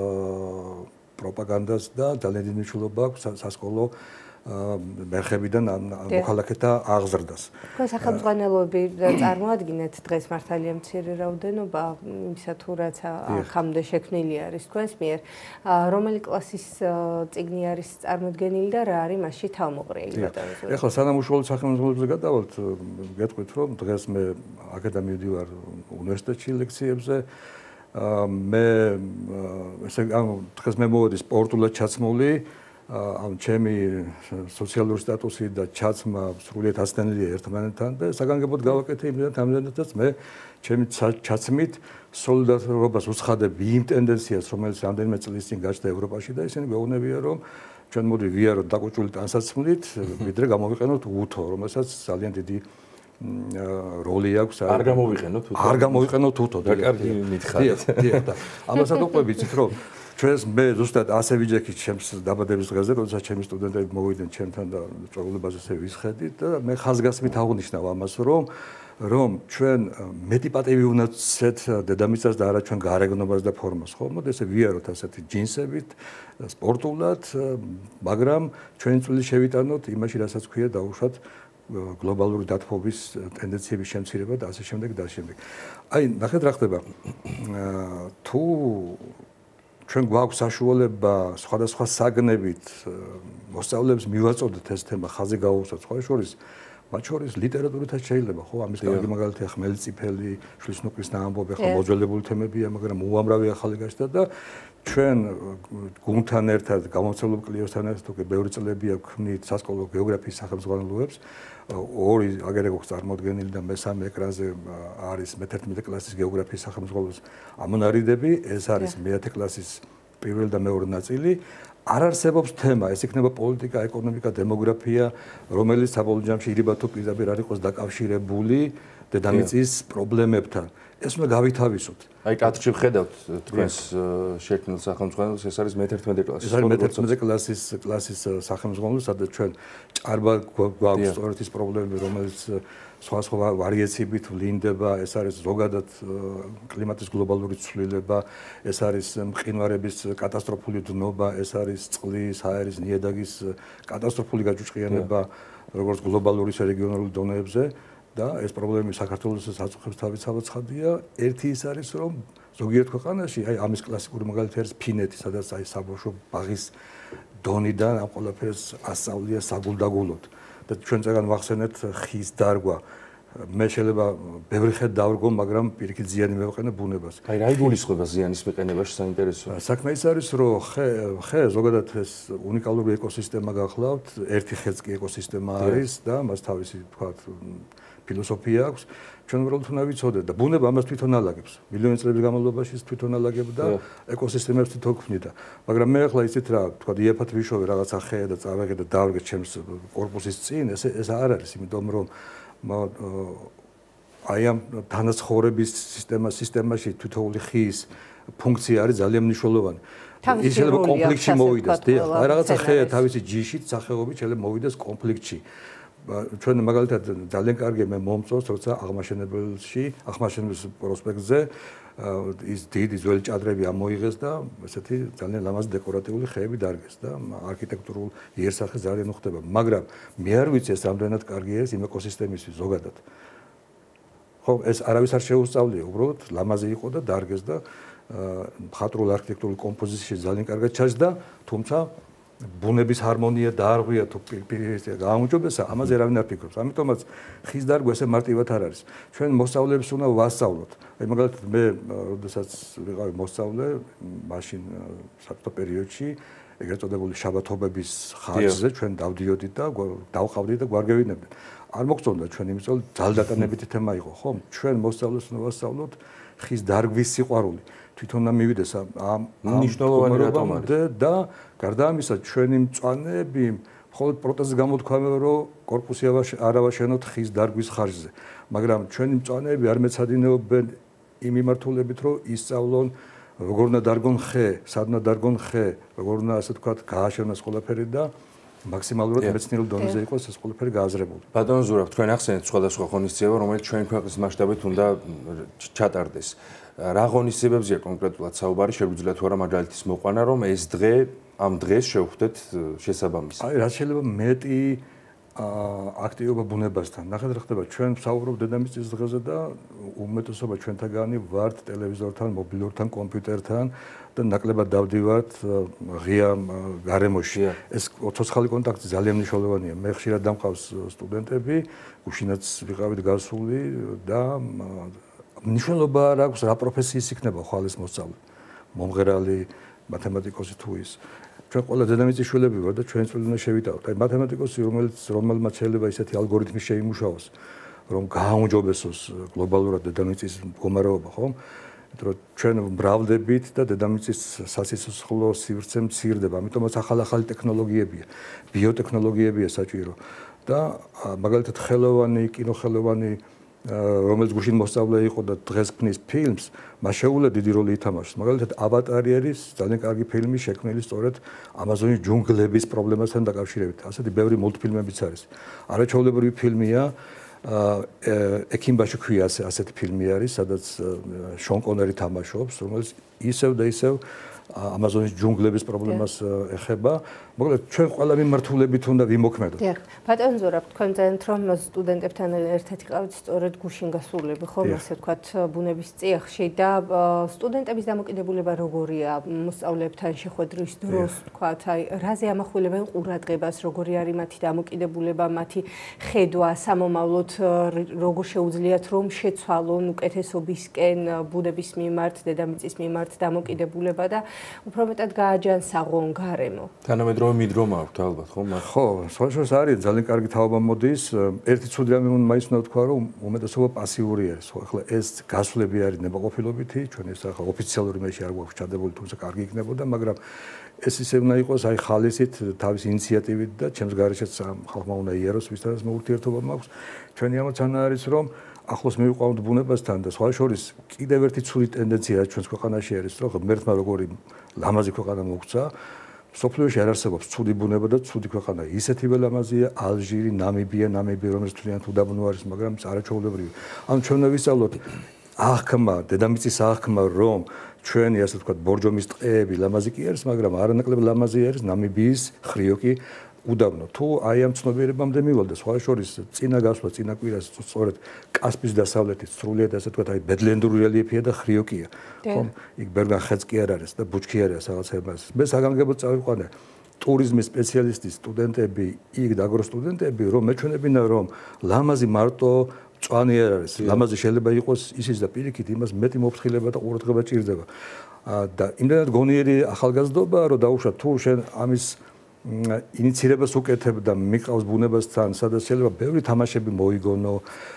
პროპაგანდას და ძალიან დიდი მნიშვნელობა აქვს სასკოლო მერხებიდან მოქალაქეთა აღზრდას. თქვენ სახელმძღვანელოები წარმოადგენთ დღეს მართალია მცირე რაოდენობა იმისა თუ რაც აქამდე შექმნილი არის თქვენს მიერ, რომელი კლასის წიგნი არის წარმოდგენილი და რა არის მასში თავმოყრილი ბატონო? ეხლა სანამ უშუალოდ სახელმძღვანელოებზე გადავალთ, გეტყვით რომ დღეს მე აქედან მივდივარ უნივერსიტეტში ლექციებზე, მე ესე დღეს მე მოვედი სპორტულად ჩაცმული, ამ ჩემი სოციალური სტატუსი და ჩაცმა სრულიად ასთანელია ერთმანეთთან და საგანგებოდ გავაკეთე იმდენადაც მე ჩემი ჩაცმით სოლიდარობას უცხადებ იმ ტენდენციას, რომელიც რამდენიმე წლის წინ გაჩნდა ევროპაში და ისინი გვეუბნებიან, რომ ჩვენ მოდი ვიაროთ დაკოჭული ტანსაცმლით, ვიდრე გამოვიყენოთ უთო, რომელსაც ძალიან დიდი როლი აქვს. არ გამოვიყენოთ უთო. არ გამოვიყენოთ უთო. და კარგი მითხარით. დიახ, და ამასაც უყვები იცით, რომ ჩვენს მე ზუსტად ასე ვიჯექი ჩემს დაბადების დღეზე, როდესაც ჩემი სტუდენტები მოვიდნენ ჩემთან და წვეულებაზე ესე ვისხედით და მე ხაზგასმით აღნიშნავ ამას, რომ ჩვენ მეტი პატივი უნდა ვცეთ დედამიწას და არა ჩვენ გარეგნობას და ფორმას, ხო? მოდი ესე ვიაროთ ასეთი ჯინსებით, სპორტულად, მაგრამ ჩვენი წვლილი შევიტანოთ იმაში, რასაც ქვია დაუშვათ გლობალური დათბობის ტენდენციების შემცირება და ასე შემდეგ და ასე შემდეგ. აი, ნახეთ რა ხდება. თუ ჩვენ გვაქვს საშუალება სხვადასხვა საგნებით მოსწავლეებს მივაწოდოთ ეს თემა ხაზი გაუვსოთ, სხვა შორის მათ შორის ლიტერატურითაც შეიძლება, ხო, ამის კარგი მაგალითია ხმელწიფელი, შვილსნუკრის ამბობი, ხო, მოძველებული თემებია, მაგრამ უამრავი ახალი გაჩნდა და ჩვენ გუნდთან ერთად, გამომცემლობ კლიოსთან ერთად უკვე ბევრი წლებია ვქმნით სასკოლო გეოგრაფიის სახელმძღვანელოებს, ორი აგერე გვაქვს წარმოდგენილი და მესამე ეკრანზე არის მე-11 კლასის გეოგრაფიის სახელმძღვანელოს ამონარიდები, ეს არის მე-10 კლასის პირველი და მეორე ნაწილი. არ არსებობს თემა, ეს იქნება პოლიტიკა, ეკონომიკა, დემოგრაფია, რომელიც საბოლოო ჯამში ირიბად თუ პირდაპირ არ იყოს დაკავშირებული დედამიწის პრობლემებთან. ეს უნდა გავითავისოთ. აი, კადრში ვხედავთ თქვენს შექმნილ სახელმძღვანელოს, ეს არის მე-11 კლასის. ეს არის მე-11 კლასის სახელმძღვანელო, სადაც ჩვენ ჭარბა გვაქვს სწორედ ის პრობლემები, რომელიც სხვა ვარიაციებით ვლინდება, ეს არის ზოგადად კლიმატის გლობალური ცვლილება, ეს არის მყინვარების კატასტროფული დნობა, ეს არის წყლის, აერის, ნიადაგის კატასტროფული გაჭუჭყიანება, როგორც გლობალური, ისე რეგიონალური დონეებზე. და ეს პრობლემები საქართველოსაც აწუხებს თავისთავად ცხადია. ერთი ის არის, რომ ზოგიერთ ქვეყანაში, აი ამის კლასიკური მაგალითი არის ფინეთი, სადაც აი საბავშვო ბაღის დონიდან ამ ყველაფერს ასწავლია საგულდაგულოდ. და ჩვენ წეგან ვახსენეთ ხის დარგვა. მე შეიძლება ბევრი ხედ დავრგო, მაგრამ პირიქით ზიანი მევყენე ბუნებას. აი რა იგულისხმება ზიანის მიყენებაში საინტერესოა. საქმე ის არის, რომ ხე ზოგადად ეს უნიკალური ეკოსისტემა გახლავთ, ერთი ხეც კი ეკოსისტემა არის და მას თავისი თქვათ ფილოსოფია აქვს. ჩვენ უბრალოდ უნდა ვიცოდეთ და ბუნება ამას თვითონ ალაგებს. მილიონი წლების განმავლობაში თვითონ ალაგებდა ეკოსისტემებს თვითონ ქმნიდა. მაგრამ მე ახლა იცით რა, თქვა იაფად ვიშოვე რაღაცა ხე და წავეღე და დავრგე ჩემს კორპუსის წინ, ეს არ არის, იმიტომ რომ აი ამ თანაცხოვრების სისტემაში თითოეული ხის ფუნქცია არის ძალიან მნიშვნელოვანი. ის შეიძლება კონფლიქტში მოვიდეს, დიახ, აი რაღაცა ხე თავისი ჯიშით, სახეობით შეიძლება მოვიდეს კონფლიქტში. ჩვენ მაგალითად ძალიან კარგი მე მომწონს როცა აღმაშენებლის პროსპექტზე ის დიდი ძველი ჭადრები ამოიღეს და ესეთი ძალიან ლამაზი დეკორატიული ხეები დარგეს და არქიტექტურულ იერსახე ძალიან უხდება, მაგრამ მე არ ვიცი ეს რამდენად კარგია ეს იმ ეკოსისტემისთვის ზოგადად. ხო, ეს არავის არ შეუსწავლია, უბრალოდ ლამაზი იყო და დარგეს და მხატვრულ არქიტექტურულ კომპოზიციაში ძალიან კარგად ჩაჯდა, თუმცა ბუნების ჰარმონია დაარღვია თუ პირისპირ გააუმჯობესა, ამაზე არავინ არ ფიქრობს. ამიტომაც ხის დარგვა ესე მარტივად არ არის. ჩვენ მოსწავლეებს უნდა ვასწავლოთ. აი მაგალითად მე როდესაც ვიყავი მოსწავლე, მაშინ საბჭოთა პერიოდში ეგრეთ წოდებული შაბათობების ხარჯზე ჩვენ დავდიოდით და დავყავდით და გვარგევინებდნენ. არ მოგწონდა ჩვენ იმის წინ ძალდატანებითი თემა იყო, ხო? ჩვენ მოსწავლეებს უნდა ვასწავლოთ ხის დარგვის სიყვარული. თვითონ და მივიდეს ამ მნიშვნელოვანი რატომ არის და გარდა ამისა ჩვენი მწვანეები მხოლოდ პროტეზის გამოთქვამება რომ კორპუსი არ ავაშენოთ ხის დარგვის ხარჯზე, მაგრამ ჩვენი მწვანეები არ მეცადინეობენ იმ მიმართულებით რომ ისწავლონ როგორ უნდა დარგონ ხე, სად უნდა დარგონ ხე, როგორ უნდა ასე ვთქვათ გააშენოს ყველაფერი და მაქსიმალურად მეცნიერულ დონეზე იყოს ეს ყველაფერი გააზრებული. ბატონო ზურაბ, თქვენ ახსენეთ სხვადასხვა ღონისძიება, რომელიც ჩვენი ქვეყნის მასშტაბით უნდა ჩატარდეს. რა ღონისძიებებზეა კონკრეტულად საუბარი, შეგვიძლია თუ არა მაგალითის მოყვანა, რომ ეს დღე ამ დღეს შევხვდეთ შესაბამისად. აი, რაც შეიძლება მეტი აქტივობა ბუნებასთან. ნახეთ რა ხდება, ჩვენ ვსაუბრობთ დედამიწის დღეზე და უმეტესობა ჩვენთაგანი ვართ ტელევიზორთან, მობილურთან, კომპიუტერთან და ნაკლებად დავდივართ ღია გარემოში. ეს ცოცხალი კონტაქტი ძალიან მნიშვნელოვანია. მე ხშირად დამყავს სტუდენტები, უშინაც ვიყავით გასული და მნიშვნელობა არ აქვს რა პროფესიის იქნება ხვალის მოსწავლე, მომღერალი, მათემატიკოსი თუ ის. ჩვენ ყველა დედამიწის შვილები ვარ და ჩვენს წვლილი უნდა შევიტანოთ. აი მათემატიკოსი, რომელმაც შეიძლება ისეთი ალგორითმი შეიმუშაოს, რომ გააუმჯობესოს გლობალურად დედამიწის მდგომარეობა, ხო? იმიტომ რომ ჩვენ მრავლდებით და დედამიწის სასიცოცხლო სივრცე მცირდება, ამიტომაც ახალ-ახალი ტექნოლოგიებია, ბიოტექნოლოგიებია საჭირო და მაგალითად ხელოვანი, კინოხელოვანი რომელიც გუშინ მოსწავლე იყო და დღეს ქმნის ფილმს, მას შეუძლია დიდი როლი ითამაშოს. მაგალითად, ავატარი არის ძალიან კარგი ფილმი, შექმნილი სწორედ ამაზონის ჯუნგლების პრობლემასთან დაკავშირებით. ასეთი ბევრი მულტფილმებიც არის. არაჩვეულებრივი ფილმია, ექიმბაში ქვია ასეთი ფილმი არის, სადაც შონ კონერი თამაშობს, რომელიც ისევ და ისევ ამაზონის ჯუნგლების პრობლემას ეხება. მოკლედ ჩვენ ყველა მიმართულებით უნდა ვიმოქმედოთ. დიახ. ბატონო ზურაბ, თქვენ ძენთ რომ სტუდენტებთან ერთად იყავით სწორედ გუშინ გასულები, ხო, ასე ვთქვათ, ბუნების წიაღში და სტუდენტების დამოკიდებულება როგორია მოსწავლეებთან შეხვედრის დროს, ვთქვათ, აი, რაზე ამახვილებენ ყურადღებას, როგორი არის მათი დამოკიდებულება, მათი ხედვა სამომავლოდ, როგორ შეუძლიათ რომ შეცვალონ უკეთესობისკენ ბუნების მიმართ, დედამიწის მიმართ დამოკიდებულება და უფრო მეტად გააჯანსაღონ გარემო. თანამედროვე მიდრომა აქვს ალბათ, ხო? ხო, სხვაშორის არის ძალიან კარგი თაობა მოდის. ერთი ცუდი რამე უნდა მაინც ვთქვა, რომ უმეტესობა პასიური არის. ხო, ახლა ეს გასვლები არის ნებაყოფილობითი, ჩვენ ეს ახლა ოფიციალური მეში არ გვაქვს ჩადებული, თუმცა კარგი იქნებოდა, მაგრამ ეს ისე უნდა იყოს აი ხალისით, თავის ინიციატივით და ჩემს გარეშეც ხალხმა უნდა იაროს, ვისთანაც მოურთიერთობა მაქვს. ჩვენი ამოცანა არის, რომ ახლოს მივიყვანოთ ბუნებასთან და სხვა შორის კიდევ ერთი ცუდი ტენდენცია ჩვენს ქვეყანაში არის, რომ ღმერთმა როგორი ლამაზი ქვეყანა მოგცა, სოფლიოში არ არსებობს ცუდი ბუნება და ცუდი ქვეყანა. ისეთივე ლამაზია ალჟირი, ნამიბია, რომელიც თვლიანად უდაბნო არის, მაგრამ არაჩვეულებრივი. ანუ ჩვენ უნდა ვისწავლოთ აღქმა, დედამიწის აღქმა, რომ ჩვენი ასე ვთქვათ ბორჯომის ტყეები ლამაზი კი არის, მაგრამ არანაკლებ ლამაზი არის ნამიბიის ხრიოკი უდაბნო. თუ აი ამ ცნობიერებამდე მივალ და სხვა შორის წინა გასვლა, წინა კვირას სწორედ კასპიის დასავლეთით სრულიად ასე ვთქვათ, აი ბედლენდური რელიეფია და ხრიოკია. ხო? იქ ბევრგან ხეც კი არ არის და ბუჩქი არის რაღაცა. მე საგანგებოდ წავიყვანე ტურიზმის სპეციალისტი სტუდენტები, იქ დაგრო სტუდენტები, რომ მეჩვენებინა რომ ლამაზი მარტო მწვანე არ არის. ლამაზი შეიძლება იყოს ისიც და პირიქით იმას მეტი მოფრთხილება და ყურადღება ჭირდება. და იმდენად გონიერი ახალგაზრდობა, რომ დაუშვათ თუ შენ ამის ინიცირებას უკეთებ და მიყავს ბუნებასთან, სადაც შეიძლება ბევრი თამაშები მოიგონო,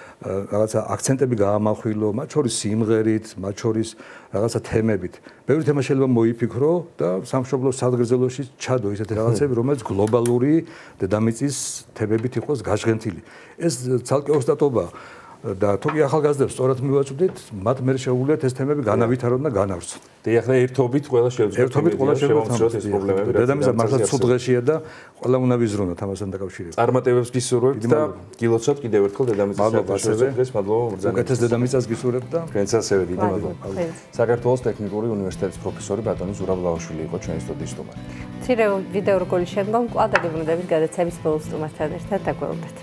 რაღაცა აქცენტები გაამახვილო, მათ შორის სიმღერით, მათ შორის რაღაცა თემებით. ბევრი თემა შეიძლება მოიფიქრო და სამშობლოს სადგრძელოში ჩადო ისეთი რაღაცები, რომელიც გლობალური დედამიწის თემებით იყოს გაშღენთილი. ეს ცალკე ოსტატობაა. და თუკი ახალგაზრდებს სწორად მივაწვდით, მათ მე შეუძლიათ ეს თემები განავითარონ და განავრცონ. და ახლა ერთობით ყველა შეუძლია ერთობით ყველა შევამციროთ ეს პრობლემები. დედამიწა მართლა ცუდ დღეშია და ყველა უნდა ვიზრუნოთ ამასთან დაკავშირებით. წარმატებებს გისურვებთ და გილოცავთ კიდევ ერთხელ დედამიწის საერთაშორისო დღეს. მადლობა ბრძანებისთვის. უკეთეს დედამიწას გისურვებთ და თქვენც ასევე დიდი მადლობა. საქართველოს ტექნიკური უნივერსიტეტის პროფესორი ბატონი ზურაბ-ლავაშვილი იყო ჩვენი სტუდიის სტუმარი. მცირე ვიდეო რგოლის შემდგომ კვლავ დაგებრუნდებით გადაცემის ბოლოს სტუმართან ერთად დაგველოდეთ.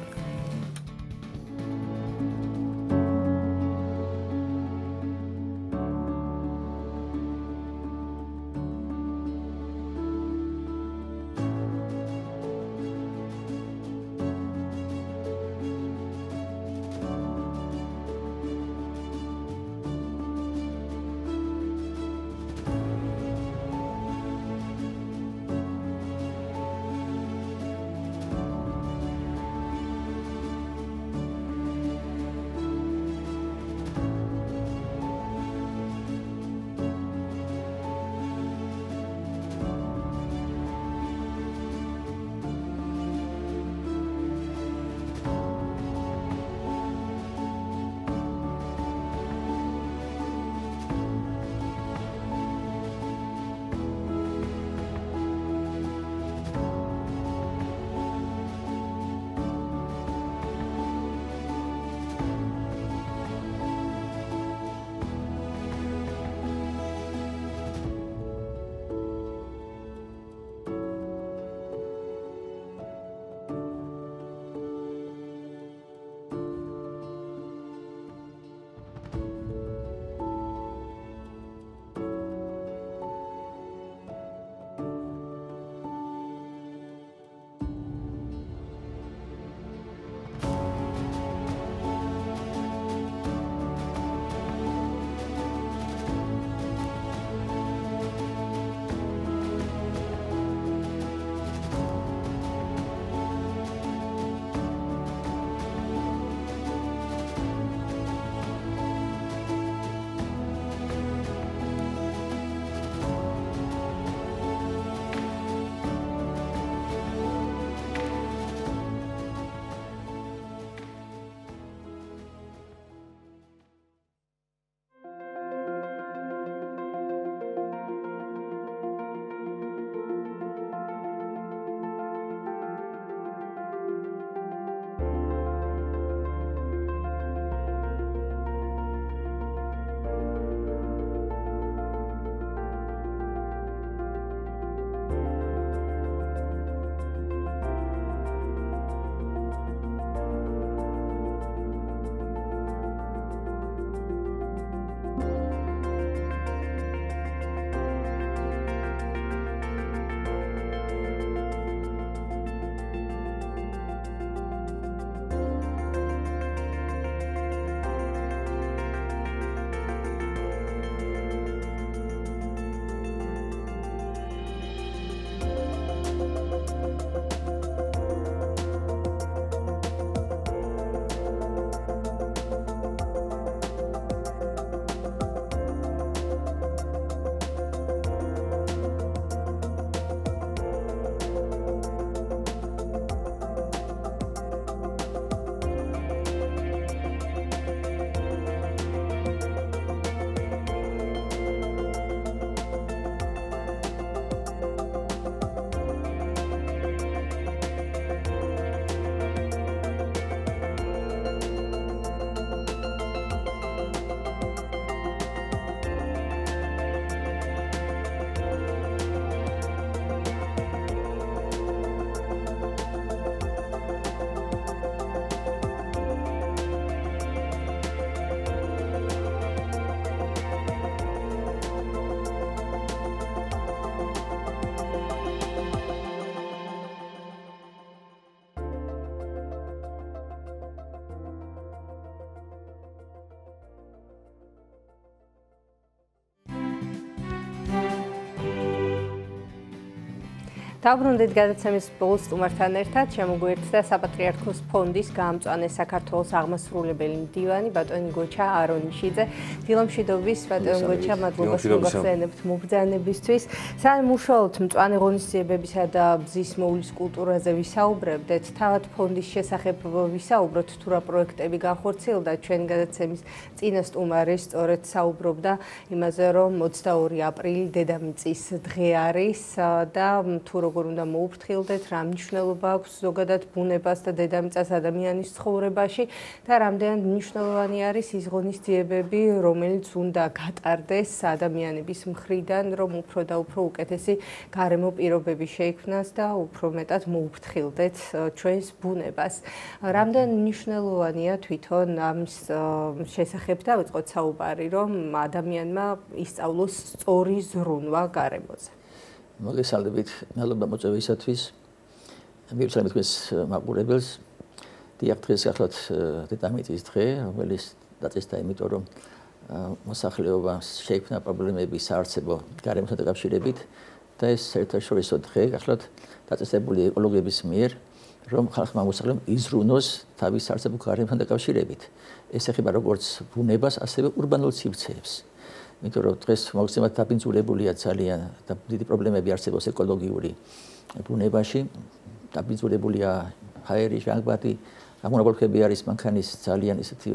დაბრუნდით გადაცემის ბოლოს სტუმართან ერთად შემოგვიერთდა საპატრიარქოს ფონდის გაამწვანე საქართველოს აღმასრულებელი მდივანი ბატონი გოჩა არონიშიძე. დილამშვიდობის ბატონი გოჩა, მადლობა გახსენებთ მობრძანებისთვის. სანამ უშუალოდ მწვანე ღონისძიებებისა და ბზის მოვლის კულტურაზე ვისაუბრებდეთ, თავად ფონდის შესახებ ვისაუბროთ, თუ რა პროექტები განხორციელდა. ჩვენი გადაცემის წინა სტუმარი სწორედ საუბრობდა იმაზე, რომ 22 აპრილი დედამიწის დღე არის და თუ როგორ უნდა მოუფრთხილდეთ, რა მნიშვნელობა აქვს ზოგადად ბუნებას და დედამიწას ადამიანის ცხოვრებაში და რამდენად მნიშვნელოვანი არის ის ღონისძიებები, რომელიც უნდა გატარდეს ადამიანების მხრიდან, რომ უფრო და უფრო უკეთესი გარემო პირობები შეიქმნას და უფრო მეტად მოუფრთხილდეთ ჩვენს ბუნებას. რამდენ მნიშვნელოვანია თვითონ ამის შესახებ დავიწყოთ საუბარი, რომ ადამიანმა ისწავლოს სწორი ზრუნვა გარემოზე. მოგესალმებით, მადლობა მოწვევისათვის. მივცემთ თქვენს მაყურებელს. დიახ, დღეს გახლავთ დედამიწის დღე, რომელიც დაწესდა იმიტომ, რომ მოსახლეობას შეიქმნა პრობლემები საარსებო გარემოსთან დაკავშირებით და ეს საერთაშორისო დღე გახლავთ დაწესებული ეკოლოგების მიერ, რომ ხალხმა მოსახლეობამ იზრუნოს თავის საარსებო გარემოსთან დაკავშირებით. ეს ეხება როგორც ბუნებას, ასევე ურბანულ სივრცეებს. იმიტომ რომ დღეს მოგვწევთ დაბინძურებულია ძალიან და დიდი პრობლემები არსებობს ეკოლოგიური ბუნებაში. დაბინძურებულია ჰაერი, ჟანგბადი, გამონაბოლქვები არის მანქანის ძალიან ისეთი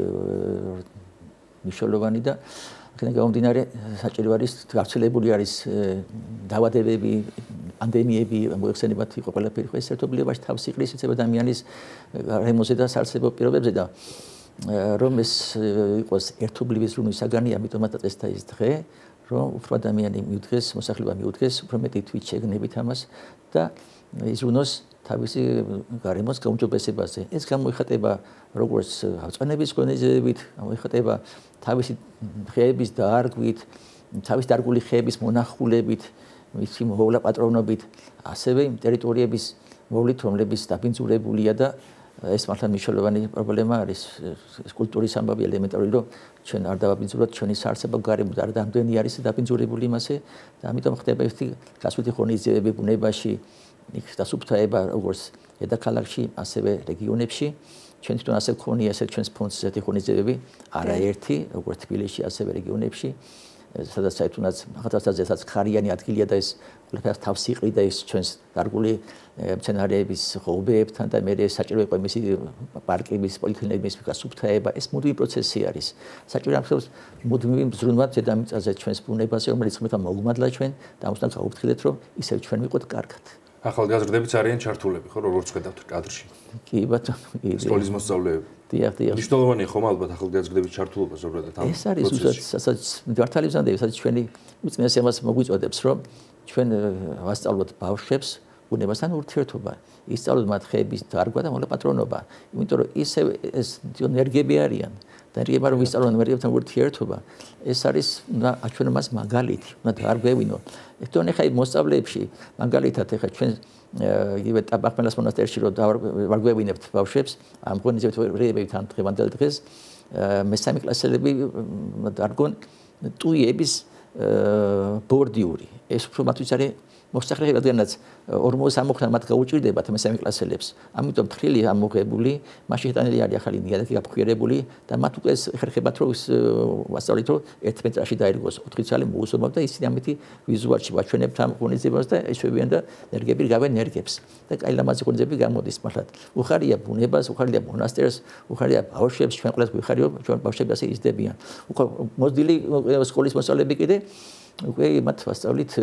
მნიშვნელოვანი და აქედან გამომდინარე საჭირო არის გავრცელებული არის დაავადებები, პანდემიები, მოიხსენებათ იყო ყველაფერი ხო ეს ერთობლიობაში თავს იყრის იცებ ადამიანის გარემოზე და საარსებო პირობებზე და რომ ეს იყოს ერთობლივი ზრუნვის საგანი, ამიტომაც დაწესდა ეს დღე, რომ უფრო ადამიანი მიუდგეს, მოსახლეობა მიუდგეს, უფრო მეტი თვით შეგნებით ამას და იზრუნოს თავისი გარემოს გაუმჯობესებაზე. ეს გამოიხატება როგორც ავწვანების ღონისძიებით, გამოიხატება თავისი ხეების დარგვით, თავის დარგული ხეების მონახულებით, მისი მოვლა პატრონობით, ასევე იმ ტერიტორიების მოვლით, რომლებიც დაბინძურებულია და ეს მართლა მნიშვნელოვანი პრობლემა არის ეს კულტურის ამბავი ელემენტარული რომ ჩვენ არ დავაბინძუროთ ჩვენი საარსებო გარემო და არ რამდენი არის დაბინძურებული მასე და ამიტომ ხდება ერთი გასვლითი ღონისძიებები ბუნებაში იქ დასუფთავება როგორც დედაქალაქში ასევე რეგიონებში ჩვენ თვითონ ასე გქონია ესე ჩვენს ფონდს ესეთი ღონისძიებები არაერთი როგორც თბილისში ასევე რეგიონებში სადაც საერთოდ ახალგაზრდასაც ხარიანი ადგილია და ეს ყველაფერს თავს იყრიდა ის ჩვენს დარგული მცენარეების ღობეებთან და მე საჭირო იყო მისი პარკების პოლიეთილენების გასუფთავება ეს მუდმივი პროცესი არის საჭირო ამხელს მუდმივი ზრუნვა დედამიწაზე ჩვენს ბუნებაზე რომელიც ხმეთა მოუმადლა ჩვენ და ამას უნდა გავუფრთხილდეთ რომ ისევ ჩვენ ვიყოთ კარგად ახალგაზრდებიც არიან ჩართულები ხო როგორც ხედავთ კადრში კი ბატონო კი სკოლის მოსწავლეები დიახ მნიშვნელოვანია ხომ ალბათ ახალგაზრდების ჩართულობა ზოგადად ამ ეს არის უსაც მართალი ვზანდები სადაც ჩვენი უწმენას ამას მოგვიწოდებს რომ ჩვენ ვასწავლოთ ბავშვებს ბუნებასთან ურთიერთობა ისწავლოთ მათ ხეების დარგვა და მოვლა პატრონობა იმიტომ რომ ისევ ეს ენერგიები არიან და ენერგიები რომ ვისწავლოთ ენერგიებთან ურთიერთობა ეს არის უნდა აჩვენო მას მაგალითი უნდა დაარღვევინო ერთდღე ხაი მოსწავლეებში მაგალითად ეხა ჩვენ იგივე ტაბახმელას მონასტერში რომ ვარგვევინებთ ბავშვებს ამ ღონისძიებებით ამ დღევანდელ დღეს მესამე კლასელები დარგონ ტუიების ბორდიური ეს უფრო მათთვის არის მოსახლეობა რადგანაც 40-60 მათ გაუჭირდებათ მესამე კლასელებს ამიტომ თხრილი ამოღებული მაშინ შეტანილი არის ახალი ნიადაგი გაფუქირებული და მათ უკვე ეხერხებათ რომ ვასწავლით რომ 1 მეტრში დაირგოს 4 წელი მოუსწრებთ და ისინი ამითი ვიზუალში ვაჩვენებთ ამ ღონისძიებას და ეშვებიან და ენერგიები გავენ ენერგებს და კაი ლამაზი ღონისძიებები გამოდის მართლა უხარია ბუნებას უხარია მონასტერს უხარია ბავშვებს ჩვენ ყველას გვიხარია ჩვენ ბავშვები ასე იზრდებიან უკვე მოძილი სკოლის მოსწავლეები კიდე უკვე მათ ვასწავლით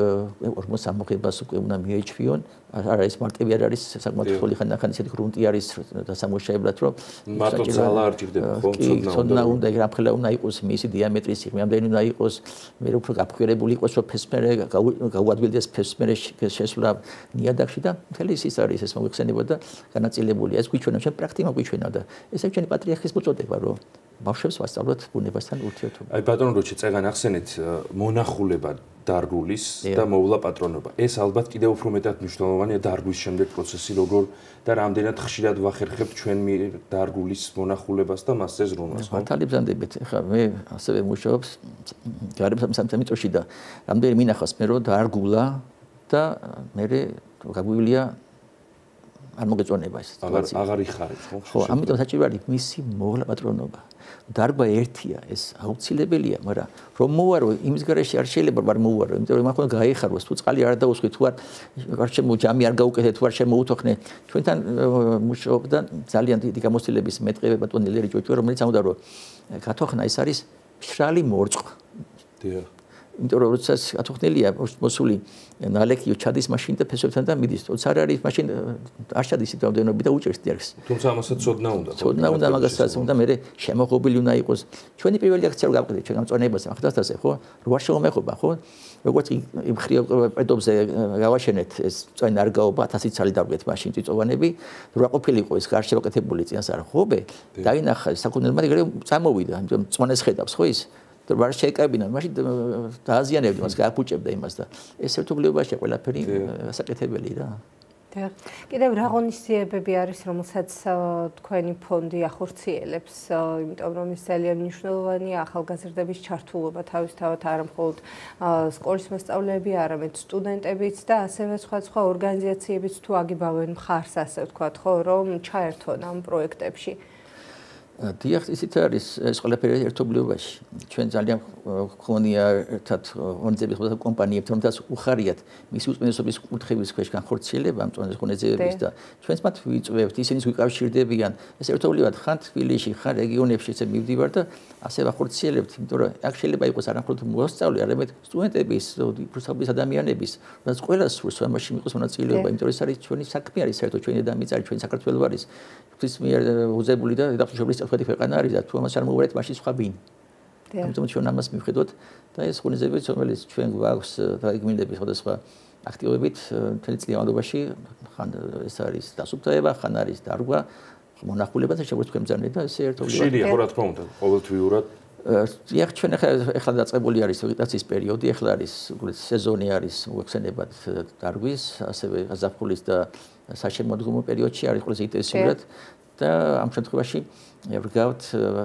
40 ამოღებას უკვე უნდა მიეჩვიონ არ არის მარტივი არ არის საკმაოდ თოლიო ხანახანი ისეთი გრუნტი არის და სამუშაებლად რომ მარტო ძალა არ ჭირდება ხო ცოდნა უნდა რამხელა უნდა იყოს მისი დიამეტრი სიღრმე ამდენი უნდა იყოს მე უფრო გაფუქირებული იყოს რომ ფესმერე გაუადვილდეს ფესმერე შესვლა ნიადაგში და მთელი ის არის ეს მოიხსენებოდა განაწილებული ეს გვიჩვენა ჩვენ პრაქტიკა გვიჩვენა და ესე ჩვენი პატრიარქის მოწოდება რომ ბავშვებს ვასწავლოთ ბუნებასთან ურთიერთობა. აი ბატონო როჩი წეგან ახსენეთ მონახულება დარგულის და მოვლა პატრონობა. ეს ალბათ კიდევ უფრო მეტად მნიშვნელოვანია დარგვის შემდეგ პროცესი როგორ და რამდენად ხშირად ვახერხებთ ჩვენ დარგულის მონახულებას და მასზე ზრუნვას. მართალი ბრძანდებით. ეხლა მე ასევე მუშაობს გარემოს სამსამიტოში და რამდენი მინახავს მე რომ დარგულა და მე გაგვივლია არ მოგეწონება ეს სიტუაცია. აღარ იხარებს ხო? ხო, ამიტომ საჭირო არის მისი მოვლა პატრონობა. დარბა ერთია, ეს აუცილებელია, მაგრამ რომ მოვარო, იმის გარეშე არ შეიძლება არ მოვარო, იმიტომ რომ ახლა გაიხაროს, თუ წყალი არ დაუსხი, თუ არ შემოჯამი არ გაუკეთე, თუ არ შემოუთოხნე, ჩვენთან მუშაობდა ძალიან დიდი გამოცდილების მეტყევე ბატონი ლერი ჭოჭო, რომელიც ამოდა რომ გათოხნა ეს არის მშრალი მორწყვა. დიახ. იმიტომ რომ როდესაც ათოხნელია მოსული ნალექიო ჩადის მაშინ და ფესვებთან და მიდის. თორემ არ არის მაშინ არ ჩადის ის რამდენობა და უჭერს დიახს. თუმცა ამასაც ცოდნა უნდა. ცოდნა უნდა მაგასაც უნდა მე შემოღობილი უნდა იყოს. ჩვენი პირველი აქცია რომ გავყიდეთ ჩვენ გამწონებას ახდასაზე ხო? რო არ შემომეხობა ხო? როგორც იმ ხრი პედობზე გავაშენეთ ეს წვენი არ გაობა 1000 წელი დავგეთ მაშინ წიწოვანები რა ყოფილიყო ეს გარშე ვაკეთებული წინასწარ ხობე დაინახა საკუთნელმა ეგრე წამოვიდა იმიტომ წვანეს ხედავს ხო ის და ვარ შეეკაბინა მაშინ დააზიანებდი მას გააფუჭებდა იმას და ეს ერთობლიობაში ყველაფერი საკეთებელი რა კიდევ რა ღონისძიებები არის რომელსაც თქვენი ფონდი ახორციელებს იმიტომ რომ ის ძალიან მნიშვნელოვანია ახალგაზრდების ჩართულობა თავისთავად არა მხოლოდ სკოლის მასწავლებლები არამედ სტუდენტებიც და ასევე სხვა ორგანიზაციებიც თუ აგებავენ მხარს ასე ვთქვათ ხო რომ ჩაერთონ ამ პროექტებში დიახ ისიც არის ეს ყველაფერი ერთობლიობაში ჩვენ ძალიან გქონია ერთად ორგანიზების ყველა კომპანიებთან რომელთაც უხარიათ მისი უწმენესობის კუთხეების ქვეშ განხორციელება ამ ორგანიზების და ჩვენც მათ ვიწვევთ ისინიც ვიკავშირდებიან ეს ერთობლივად ხან თბილისში ხან რეგიონებში ესე მივდივარ და ასე ვახორციელებთ იმიტომ რომ აქ შეიძლება იყოს არა მხოლოდ მოსწავლე არამედ სტუდენტების პროფესიონალების ადამიანების რაც ყველა სურს ამაში იყოს მონაწილეობა იმიტომ რომ ეს არის ჩვენი საქმე არის საერთოდ ჩვენი ადამიანი ჩვენი საქართველო არის ღვთის მიერ უზებული და დაფშობლის წელთვეთი ქვეყანა არის და თუ ამას არ მოვარეთ მაშინ სხვა ვინ ამიტომ ჩვენ ამას მივხედოთ და ეს ღონისძიებები რომელიც ჩვენ გვაქვს დაიგმინდების სხვადასხვა აქტივობით მთელი წლის განმავლობაში ხან ეს არის დასუფთავება ხან არის დარგვა მონახულება და შეგვიძლია თქვენ ბრძანეთ და ეს ერთობლივად ხშირია ხო რა თქმა უნდა ყოველთვიურად იახ ჩვენ ახლა დაწყებული არის ვეგეტაციის პერიოდი ახლა არის სეზონი არის მოხსენებად დარგვის ასევე გაზაფხულის და საშემოდგომო პერიოდში არის ყველაზე ინტენსიურად და ამ შემთხვევაში ვგავთ